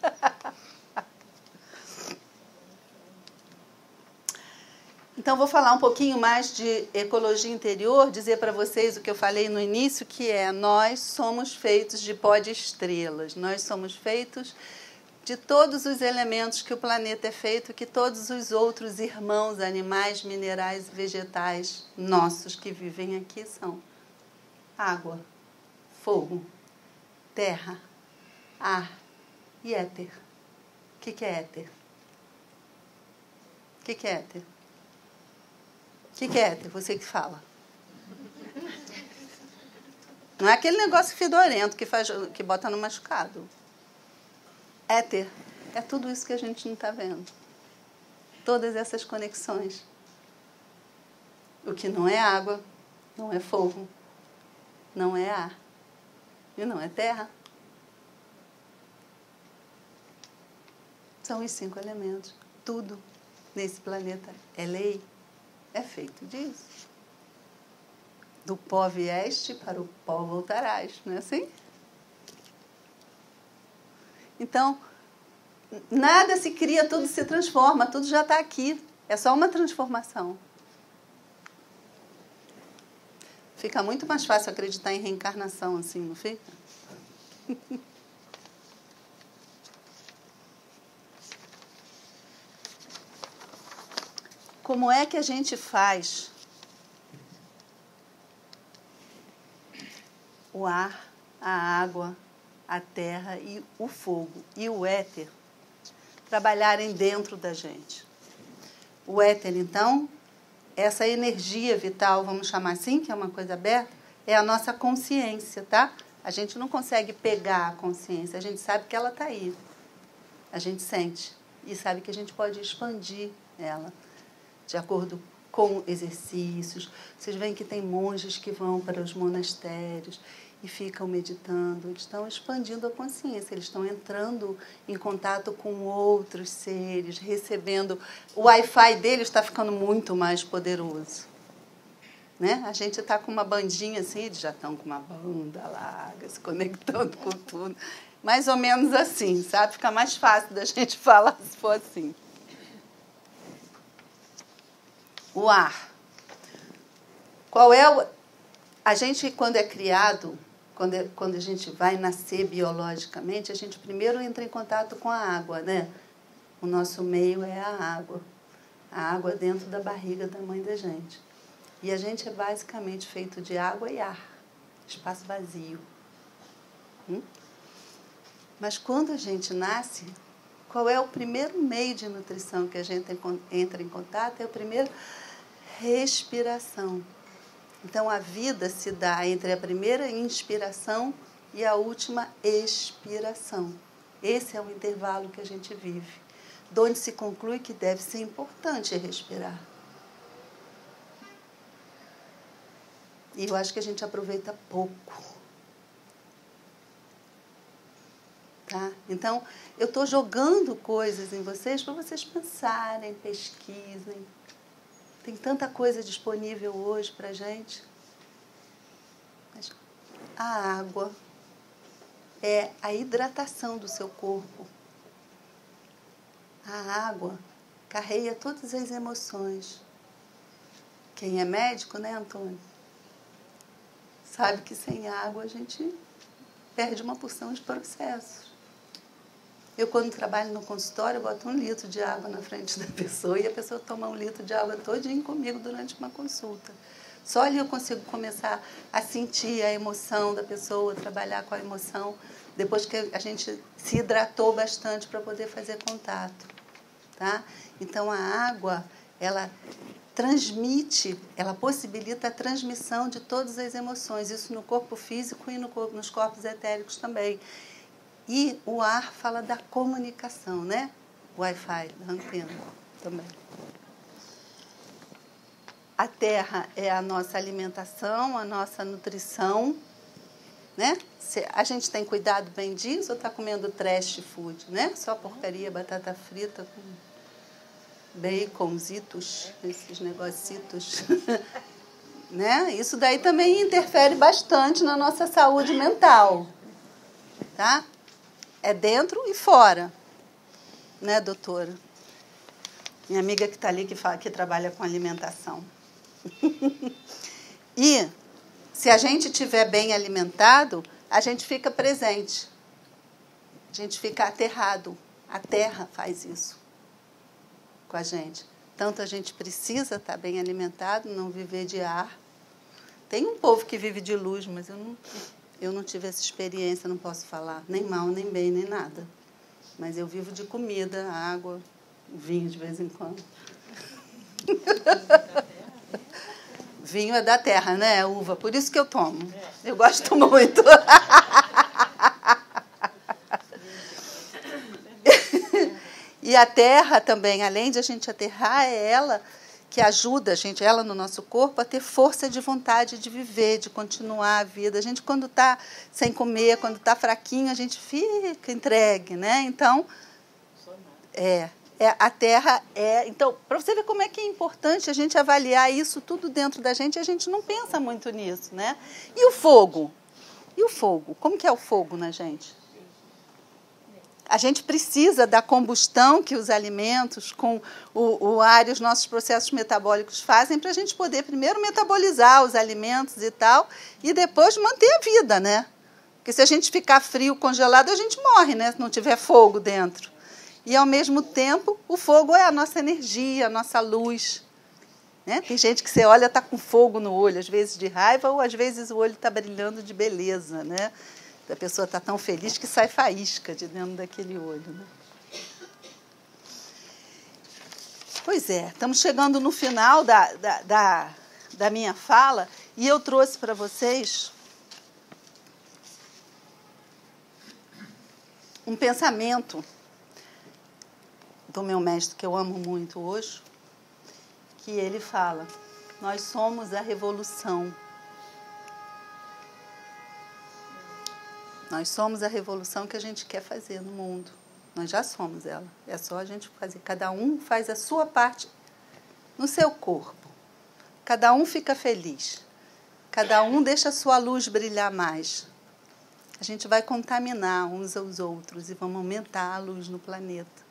Então, vou falar um pouquinho mais de ecologia interior, dizer para vocês o que eu falei no início, que é nós somos feitos de pó de estrelas, nós somos feitos de todos os elementos que o planeta é feito, que todos os outros irmãos, animais, minerais e vegetais nossos que vivem aqui são. Água, fogo, terra, ar e éter. O que é éter? O que é éter? O que é éter? Você que fala. Não é aquele negócio fedorento que bota no machucado. Éter é tudo isso que a gente não está vendo. Todas essas conexões. O que não é água, não é fogo, não é ar e não é terra. São os 5 elementos. Tudo nesse planeta é lei. É feito disso. Do pó vieste, para o pó voltarás, não é assim? Então, nada se cria, tudo se transforma, tudo já está aqui. É só uma transformação. Fica muito mais fácil acreditar em reencarnação assim, não fica? Como é que a gente faz o ar, a água, a terra e o fogo e o éter trabalharem dentro da gente. O éter, então, essa energia vital, vamos chamar assim, que é uma coisa aberta, é a nossa consciência, tá? A gente não consegue pegar a consciência, a gente sabe que ela está aí. A gente sente e sabe que a gente pode expandir ela de acordo com exercícios. Vocês veem que tem monges que vão para os monastérios e ficam meditando, eles estão expandindo a consciência, eles estão entrando em contato com outros seres, recebendo. O Wi-Fi deles está ficando muito mais poderoso. Né? A gente está com uma bandinha assim, eles já estão com uma banda larga, se conectando com tudo. Mais ou menos assim, sabe? Fica mais fácil da gente falar se for assim. O ar. Qual é o... A gente, quando é criado, quando a gente vai nascer biologicamente, a gente primeiro entra em contato com a água, né? O nosso meio é a água. A água dentro da barriga da mãe da gente. E a gente é basicamente feito de água e ar. Espaço vazio. Mas quando a gente nasce, qual é o primeiro meio de nutrição que a gente entra em contato? É o primeiro respiração. Então, a vida se dá entre a primeira inspiração e a última expiração. Esse é o intervalo que a gente vive, de onde se conclui que deve ser importante respirar. E eu acho que a gente aproveita pouco. Tá? Então, eu estou jogando coisas em vocês para vocês pensarem, pesquisem. Tem tanta coisa disponível hoje para a gente. Mas a água é a hidratação do seu corpo. A água carrega todas as emoções. Quem é médico, né, Antônio? Sabe que sem água a gente perde uma porção de processos. Eu, quando trabalho no consultório, eu boto 1 litro de água na frente da pessoa e a pessoa toma 1 litro de água todinho comigo durante uma consulta. Só ali eu consigo começar a sentir a emoção da pessoa, trabalhar com a emoção, depois que a gente se hidratou bastante para poder fazer contato. Tá? Então, a água, ela transmite, ela possibilita a transmissão de todas as emoções, isso no corpo físico e nos corpos etéricos também. E o ar fala da comunicação, né? O Wi-Fi, da antena também. A terra é a nossa alimentação, a nossa nutrição, né? A gente tem cuidado bem disso ou está comendo trash food, né? Só porcaria, batata frita com baconzitos, esses negocitos. Né? Isso daí também interfere bastante na nossa saúde mental. Tá? É dentro e fora. Né, doutora? Minha amiga que está ali, que trabalha com alimentação. E, se a gente estiver bem alimentado, a gente fica presente. A gente fica aterrado. A terra faz isso com a gente. Tanto a gente precisa estar bem alimentado, não viver de ar. Tem um povo que vive de luz, mas eu não tive essa experiência, não posso falar. Nem mal, nem bem, nem nada. Mas eu vivo de comida, água, vinho de vez em quando. Vinho é da terra, né? É uva. Por isso que eu tomo. Eu gosto muito. E a terra também, além de a gente aterrar, é ela que ajuda a gente, ela no nosso corpo, a ter força de vontade de viver, de continuar a vida. A gente, quando está sem comer, quando está fraquinho, a gente fica entregue, né? Então, a terra é... Então, para você ver como é que é importante a gente avaliar isso tudo dentro da gente, a gente não pensa muito nisso, né? E o fogo? E o fogo? Como que é o fogo na gente? A gente precisa da combustão que os alimentos, com o ar e os nossos processos metabólicos fazem para a gente poder primeiro metabolizar os alimentos e tal, e depois manter a vida, né? Porque se a gente ficar frio, congelado, a gente morre, né? Se não tiver fogo dentro. E, ao mesmo tempo, o fogo é a nossa energia, a nossa luz. Né? Tem gente que você olha está com fogo no olho, às vezes de raiva, ou às vezes o olho está brilhando de beleza. Né? A pessoa está tão feliz que sai faísca de dentro daquele olho. Né? Pois é, estamos chegando no final da minha fala e eu trouxe para vocês um pensamento do meu mestre, que eu amo muito hoje, que ele fala: nós somos a revolução. Nós somos a revolução que a gente quer fazer no mundo. Nós já somos ela. É só a gente fazer. Cada um faz a sua parte no seu corpo. Cada um fica feliz. Cada um deixa a sua luz brilhar mais. A gente vai contaminar uns aos outros e vamos aumentar a luz no planeta.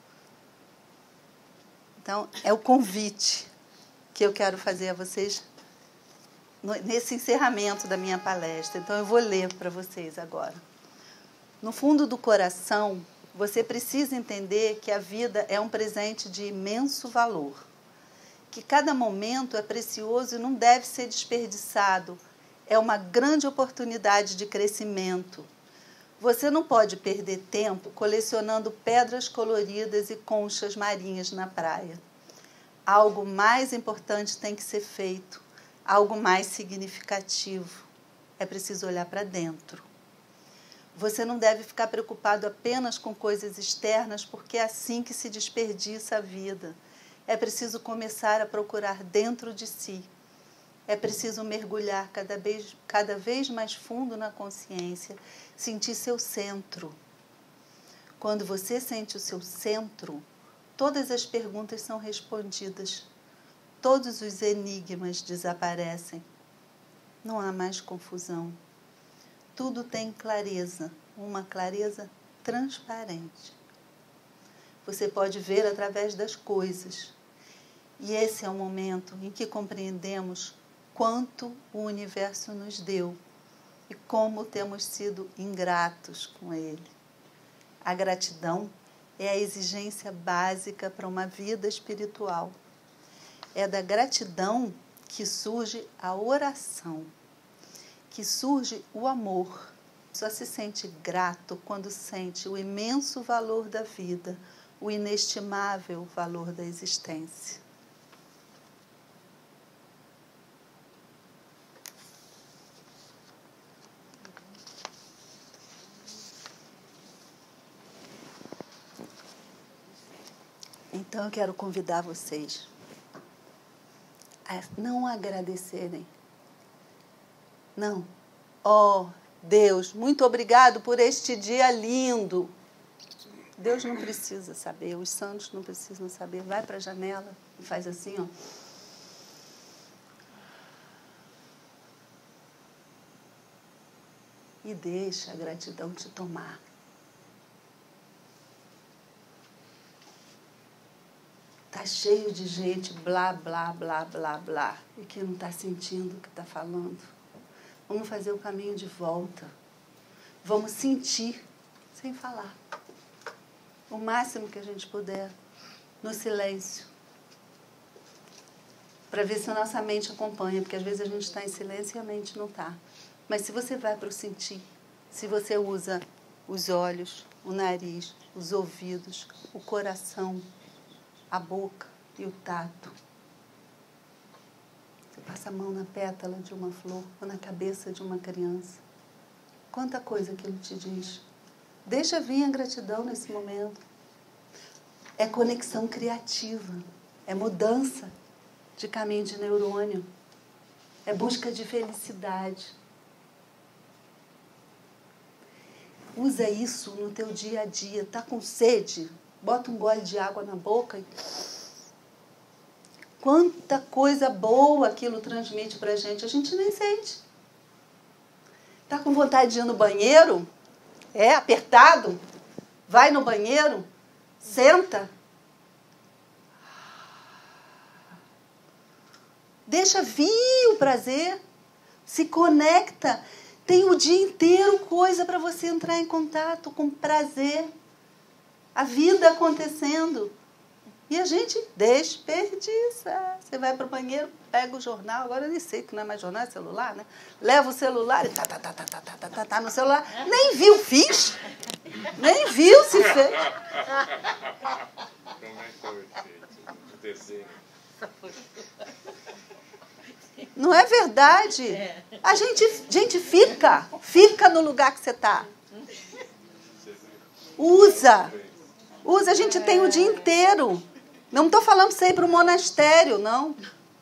Então, é o convite que eu quero fazer a vocês nesse encerramento da minha palestra. Então, eu vou ler para vocês agora. No fundo do coração, você precisa entender que a vida é um presente de imenso valor, que cada momento é precioso e não deve ser desperdiçado. É uma grande oportunidade de crescimento. Você não pode perder tempo colecionando pedras coloridas e conchas marinhas na praia. Algo mais importante tem que ser feito, algo mais significativo. É preciso olhar para dentro. Você não deve ficar preocupado apenas com coisas externas, porque é assim que se desperdiça a vida. É preciso começar a procurar dentro de si. É preciso mergulhar cada vez mais fundo na consciência, sentir seu centro. Quando você sente o seu centro, todas as perguntas são respondidas. Todos os enigmas desaparecem. Não há mais confusão. Tudo tem clareza, uma clareza transparente. Você pode ver através das coisas. E esse é o momento em que compreendemos quanto o universo nos deu e como temos sido ingratos com ele. A gratidão é a exigência básica para uma vida espiritual. É da gratidão que surge a oração, que surge o amor. Só se sente grato quando sente o imenso valor da vida, o inestimável valor da existência. Então eu quero convidar vocês a não agradecerem. Não. Oh, Deus, muito obrigado por este dia lindo. Deus não precisa saber, os santos não precisam saber. Vai para a janela e faz assim, ó. E deixa a gratidão te tomar. Está cheio de gente blá, blá, blá, blá, blá, e que não está sentindo o que está falando. Vamos fazer o caminho de volta. Vamos sentir, sem falar. O máximo que a gente puder, no silêncio. Para ver se a nossa mente acompanha, porque às vezes a gente está em silêncio e a mente não está. Mas se você vai para o sentir, se você usa os olhos, o nariz, os ouvidos, o coração, a boca e o tato. Você passa a mão na pétala de uma flor ou na cabeça de uma criança. Quanta coisa aquilo te diz. Deixa vir a gratidão nesse momento. É conexão criativa. É mudança de caminho de neurônio. É busca de felicidade. Usa isso no teu dia a dia. Tá com sede? Bota um gole de água na boca e... Quanta coisa boa aquilo transmite pra gente. A gente nem sente. Tá com vontade de ir no banheiro? É apertado? Vai no banheiro? Senta. Deixa vir o prazer. Se conecta. Tem o dia inteiro coisa para você entrar em contato com prazer. A vida acontecendo. E a gente desperdiça. Você vai para o banheiro, pega o jornal, agora eu nem sei que não é mais jornal, é celular, né? Leva o celular e tá no celular. Nem viu, fiz. Nem viu se fez. Não é verdade? A gente fica no lugar que você está. Usa, a gente tem o dia inteiro. Não estou falando para você ir para o monastério, não.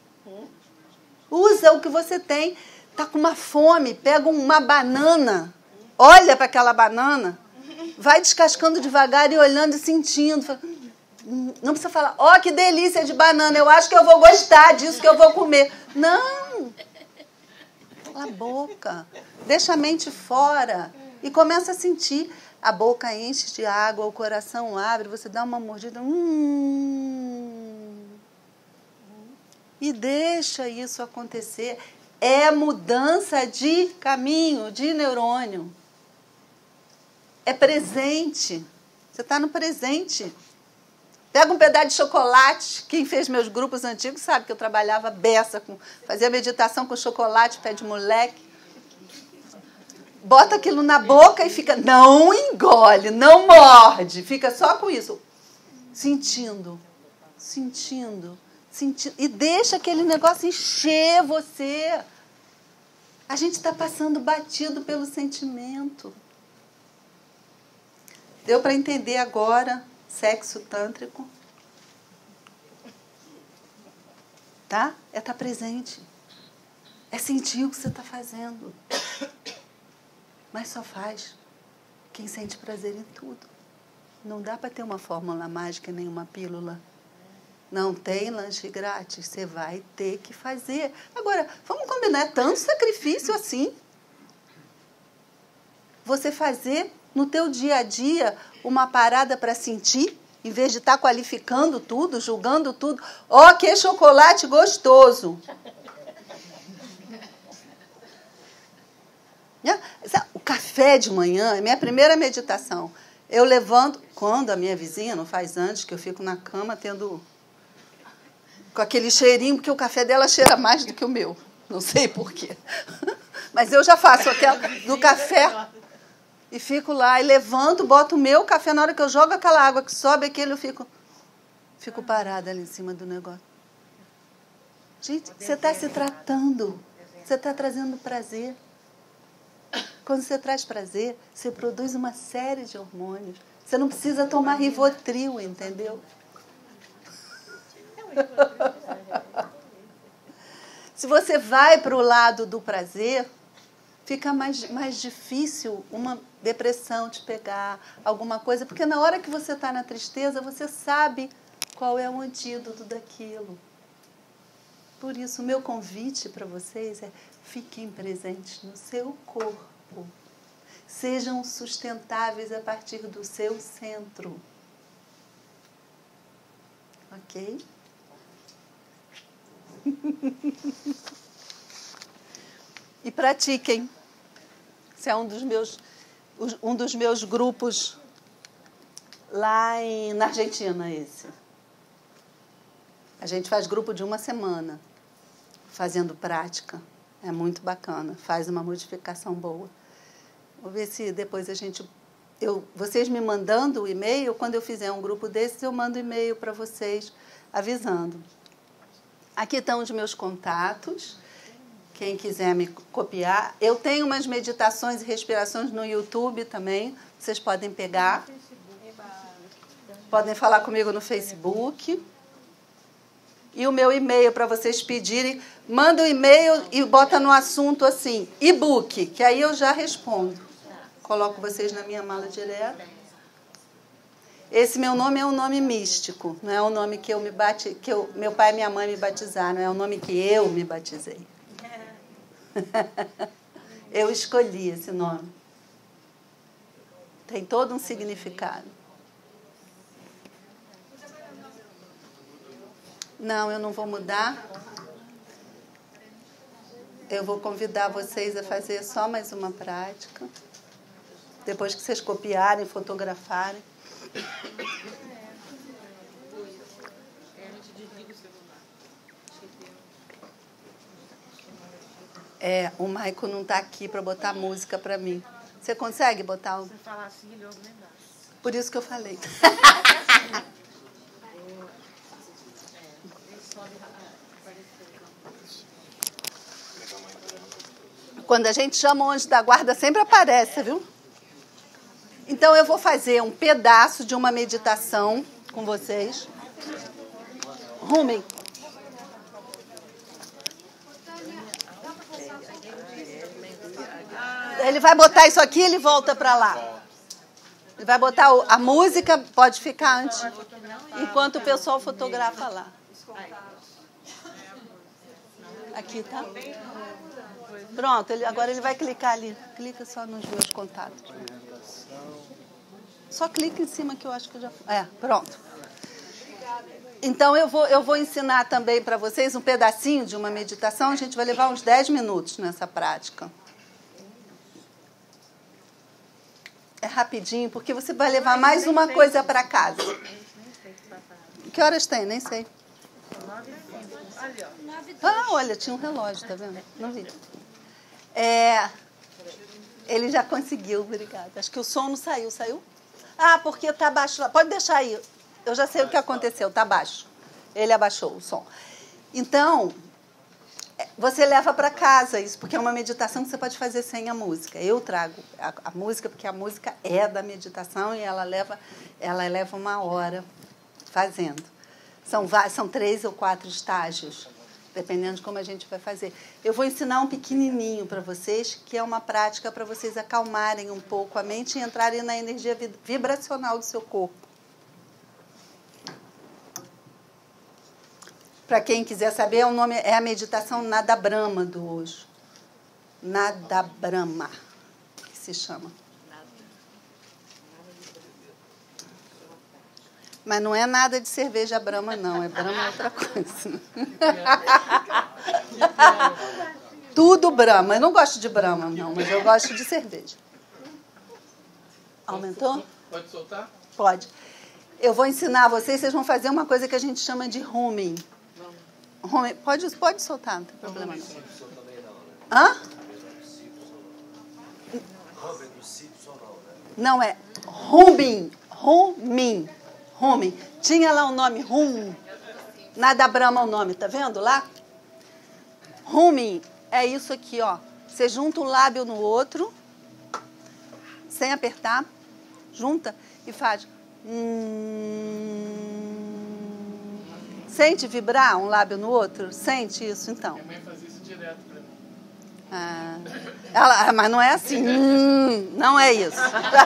Usa o que você tem. Está com uma fome, pega uma banana, olha para aquela banana, vai descascando devagar e olhando e sentindo. Não precisa falar, ó, que delícia de banana, eu acho que eu vou gostar disso que eu vou comer. Não. Cala a boca. Deixa a mente fora e começa a sentir. A boca enche de água, o coração abre, você dá uma mordida. E deixa isso acontecer. É mudança de caminho, de neurônio. É presente. Você está no presente. Pega um pedaço de chocolate. Quem fez meus grupos antigos sabe que eu trabalhava beça, fazia meditação com chocolate, pé de moleque. Bota aquilo na boca e fica, não engole, não morde. Fica só com isso. Sentindo. E deixa aquele negócio encher você. A gente está passando batido pelo sentimento. Deu para entender agora sexo tântrico? Tá? É estar presente. É sentir o que você está fazendo. Mas só faz quem sente prazer em tudo. Não dá para ter uma fórmula mágica nem uma pílula. Não tem lanche grátis, você vai ter que fazer. Agora, vamos combinar, é tanto sacrifício assim. Você fazer no teu dia a dia uma parada para sentir, em vez de estar qualificando tudo, julgando tudo. Ó, que chocolate gostoso. O café de manhã é minha primeira meditação. Eu levanto, quando a minha vizinha, não faz antes, que eu fico na cama tendo... com aquele cheirinho, porque o café dela cheira mais do que o meu. Não sei por quê. Mas eu já faço aquela do café e fico lá, e levanto, boto o meu café. Na hora que eu jogo aquela água que sobe aquele, eu fico parada ali em cima do negócio. Gente, você está se tratando. Você está trazendo prazer. Quando você traz prazer, você produz uma série de hormônios. Você não precisa tomar Rivotril, entendeu? Se você vai para o lado do prazer, fica mais difícil uma depressão te pegar, alguma coisa, porque na hora que você está na tristeza, você sabe qual é o antídoto daquilo. Por isso, o meu convite para vocês é: fiquem presentes no seu corpo. Sejam sustentáveis a partir do seu centro. Ok? E pratiquem. Esse é um dos meus grupos lá na Argentina, esse. A gente faz grupo de uma semana, fazendo prática. É muito bacana, faz uma modificação boa. Vou ver se depois vocês me mandando o e-mail, quando eu fizer um grupo desses, eu mando e-mail para vocês avisando. Aqui estão os meus contatos, quem quiser me copiar. Eu tenho umas meditações e respirações no YouTube também, vocês podem pegar. Podem falar comigo no Facebook. E o meu e-mail para vocês pedirem, manda um e-mail e bota no assunto assim, e-book, que aí eu já respondo. Coloco vocês na minha mala direta. Esse meu nome é um nome místico, não é um nome que meu pai e minha mãe me batizaram, é um nome que eu me batizei. Eu escolhi esse nome. Tem todo um significado. Não, eu não vou mudar. Eu vou convidar vocês a fazer só mais uma prática. Depois que vocês copiarem, fotografarem. O Maico não está aqui para botar música para mim. Você consegue botar? Se falar assim, ele ouve melhor. Por isso que eu falei. Quando a gente chama o anjo da guarda, sempre aparece, viu? Então, eu vou fazer um pedaço de uma meditação com vocês. Rumem. Ele vai botar isso aqui e ele volta para lá. Ele vai botar a música, pode ficar antes, enquanto o pessoal fotografa lá. Aqui, tá? Pronto, agora ele vai clicar ali. Clica só nos meus contatos. Só clica em cima que eu acho que já... pronto. Então, eu vou ensinar também para vocês um pedacinho de uma meditação. A gente vai levar uns 10 minutos nessa prática. É rapidinho, porque você vai levar mais uma coisa para casa. Que horas tem? Nem sei. Olha, tinha um relógio, tá vendo? Não vi. Ele já conseguiu, obrigada. Acho que o som não saiu. Saiu? Porque tá baixo lá. Pode deixar aí. Eu já sei o que aconteceu, tá baixo. Ele abaixou o som. Então, você leva para casa isso, porque é uma meditação que você pode fazer sem a música. Eu trago a música, porque a música é da meditação e ela leva 1 hora fazendo. São 3 ou 4 estágios, dependendo de como a gente vai fazer. Eu vou ensinar um pequenininho para vocês, que é uma prática para vocês acalmarem um pouco a mente e entrarem na energia vibracional do seu corpo. Para quem quiser saber, o nome é a meditação Nada Brahma do Osho. Nada Brahma, que se chama. Mas não é nada de cerveja Brahma, não. É Brahma é outra coisa. Tudo Brahma. Eu não gosto de Brahma, não, mas eu gosto de cerveja. Aumentou? Pode soltar? Pode. Eu vou ensinar vocês vão fazer uma coisa que a gente chama de humming. Pode soltar, não tem problema não. Hã? Não, é humming. Humming. Tinha lá o nome Hum. Nada Brahma é o nome, tá vendo lá? Humming é isso aqui, ó. Você junta um lábio no outro, sem apertar, junta e faz... Sente vibrar um lábio no outro? Sente isso, então? Minha mãe fazia isso direto pra mim. Mas não é assim. Não é isso.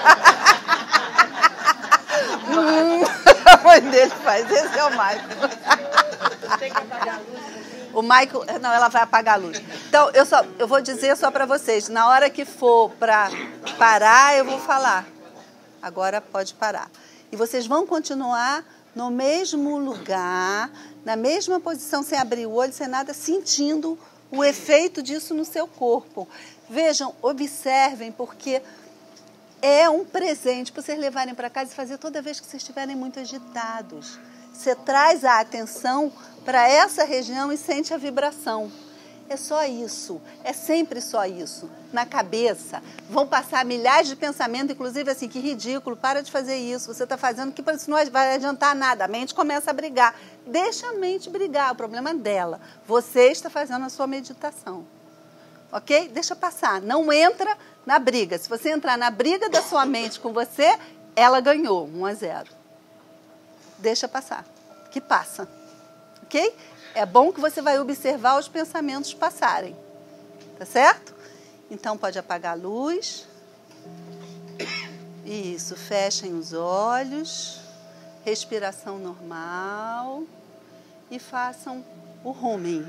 A mãe dele faz. Esse é o Michael. Tem que apagar a luz. O Michael... Não, ela vai apagar a luz. Então, eu vou dizer só para vocês. Na hora que for para parar, eu vou falar. Agora pode parar. E vocês vão continuar no mesmo lugar, na mesma posição, sem abrir o olho, sem nada, sentindo o efeito disso no seu corpo. Vejam, observem, porque é um presente para vocês levarem para casa e fazer toda vez que vocês estiverem muito agitados. Você traz a atenção para essa região e sente a vibração. É só isso, é sempre só isso. Na cabeça vão passar milhares de pensamentos, inclusive assim, que ridículo, para de fazer isso, você está fazendo que isso não vai adiantar nada. A mente começa a brigar. Deixa a mente brigar, o problema é dela. Você está fazendo a sua meditação. Ok? Deixa passar, não entra na briga. Se você entrar na briga da sua mente com você, ela ganhou, 1-0. Deixa passar, que passa. Ok? É bom que você vai observar os pensamentos passarem. Tá certo? Então, pode apagar a luz. Isso, fechem os olhos. Respiração normal. E façam o humming.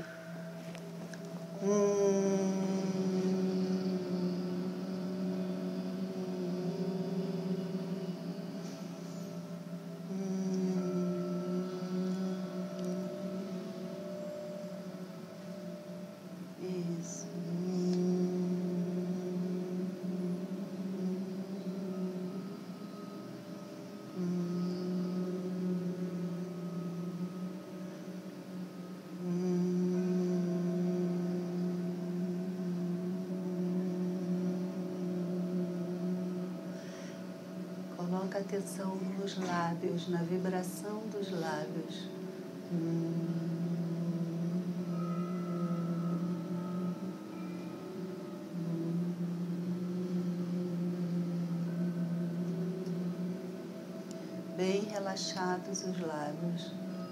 atenção nos lábios, na vibração dos lábios. Bem relaxados os lábios.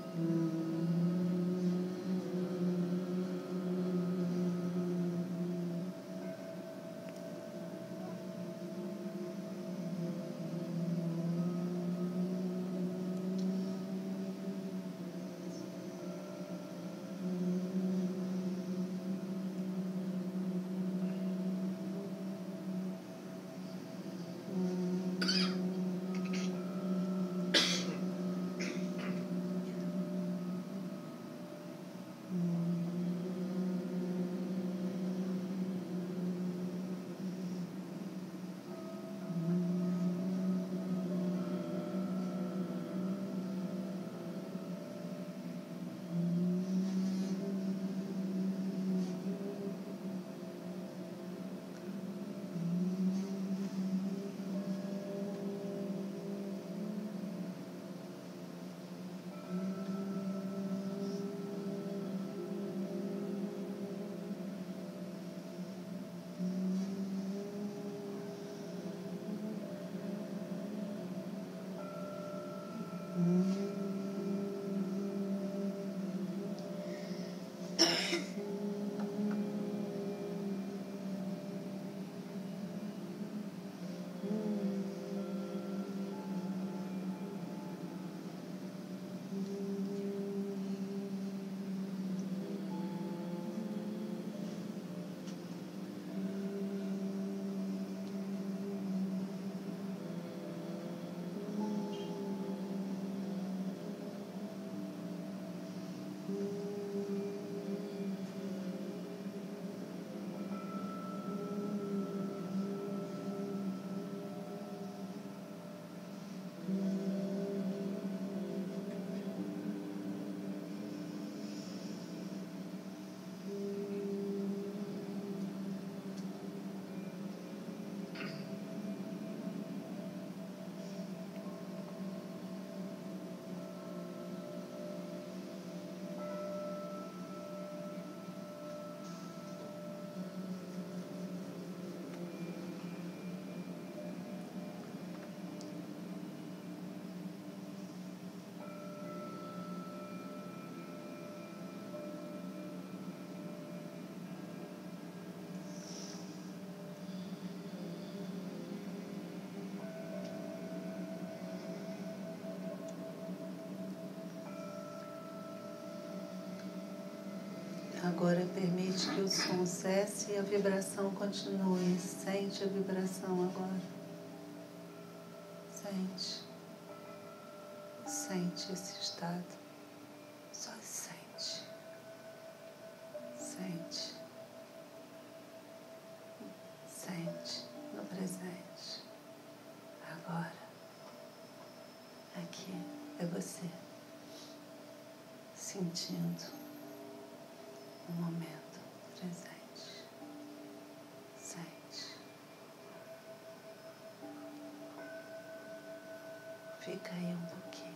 Agora permite que o som cesse e a vibração continue. Sente a vibração agora. Sente. Sente esse estado. Só sente. Sente. Sente no presente. Agora. Aqui é você. Sentindo o momento presente. Sente. Fica aí um pouquinho.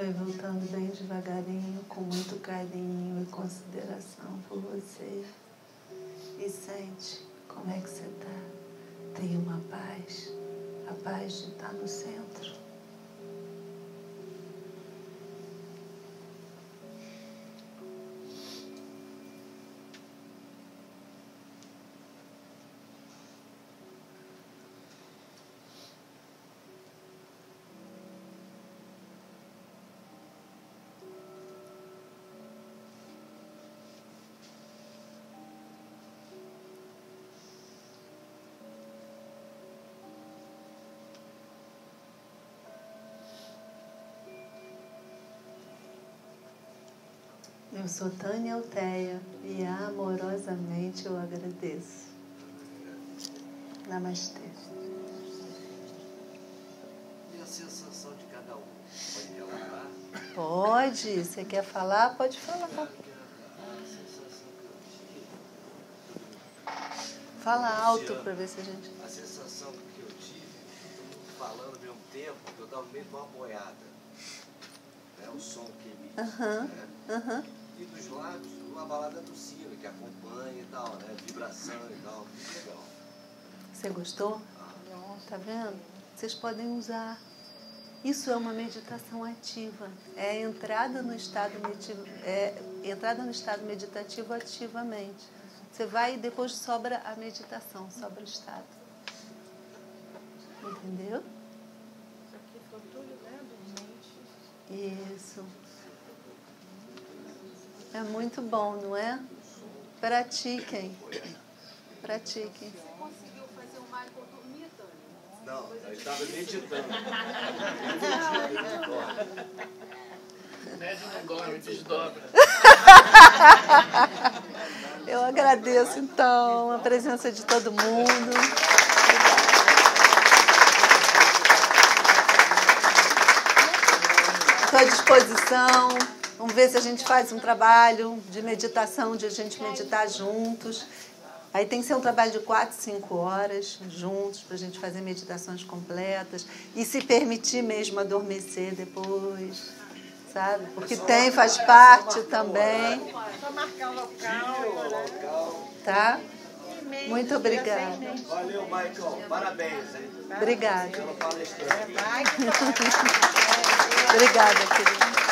Vai voltando bem devagarinho, com muito carinho e consideração por você. E sente como é que você está. Tem uma paz, a paz de estar no centro. Eu sou Tânia Alteia e amorosamente eu agradeço. Namastê. E a sensação de cada um? Pode relatar? Pode. Você quer falar? Pode falar. A sensação que eu tive... Fala alto para ver se a gente... A sensação que eu tive, todo mundo falando ao mesmo tempo, que eu estava meio de uma boiada. É o som que emite. E dos lados, uma balada do sino, que acompanha e tal, né? Vibração e tal. Muito legal. Você gostou? Tá vendo? Vocês podem usar. Isso é uma meditação ativa. É a entrada no estado meditativo ativamente. Você vai e depois sobra a meditação, sobra o estado. Entendeu? Isso aqui foi tudo, né? Dormente. Isso. É muito bom, não é? Pratiquem. Pratiquem. Você conseguiu fazer o Michael dormir, Tânia? Não, eu estava meditando. Médio não dorme, desdobra. Eu agradeço, então, a presença de todo mundo. Estou à disposição. Vamos ver se a gente faz um trabalho de meditação, de a gente meditar juntos. Aí tem que ser um trabalho de 4, 5 horas juntos, para a gente fazer meditações completas. E se permitir mesmo adormecer depois, sabe? Porque faz parte também. Só marcar o local. Tá? Muito obrigada. Valeu, Michael. Parabéns, hein? Obrigada. Pela palestrante. Obrigada, querida.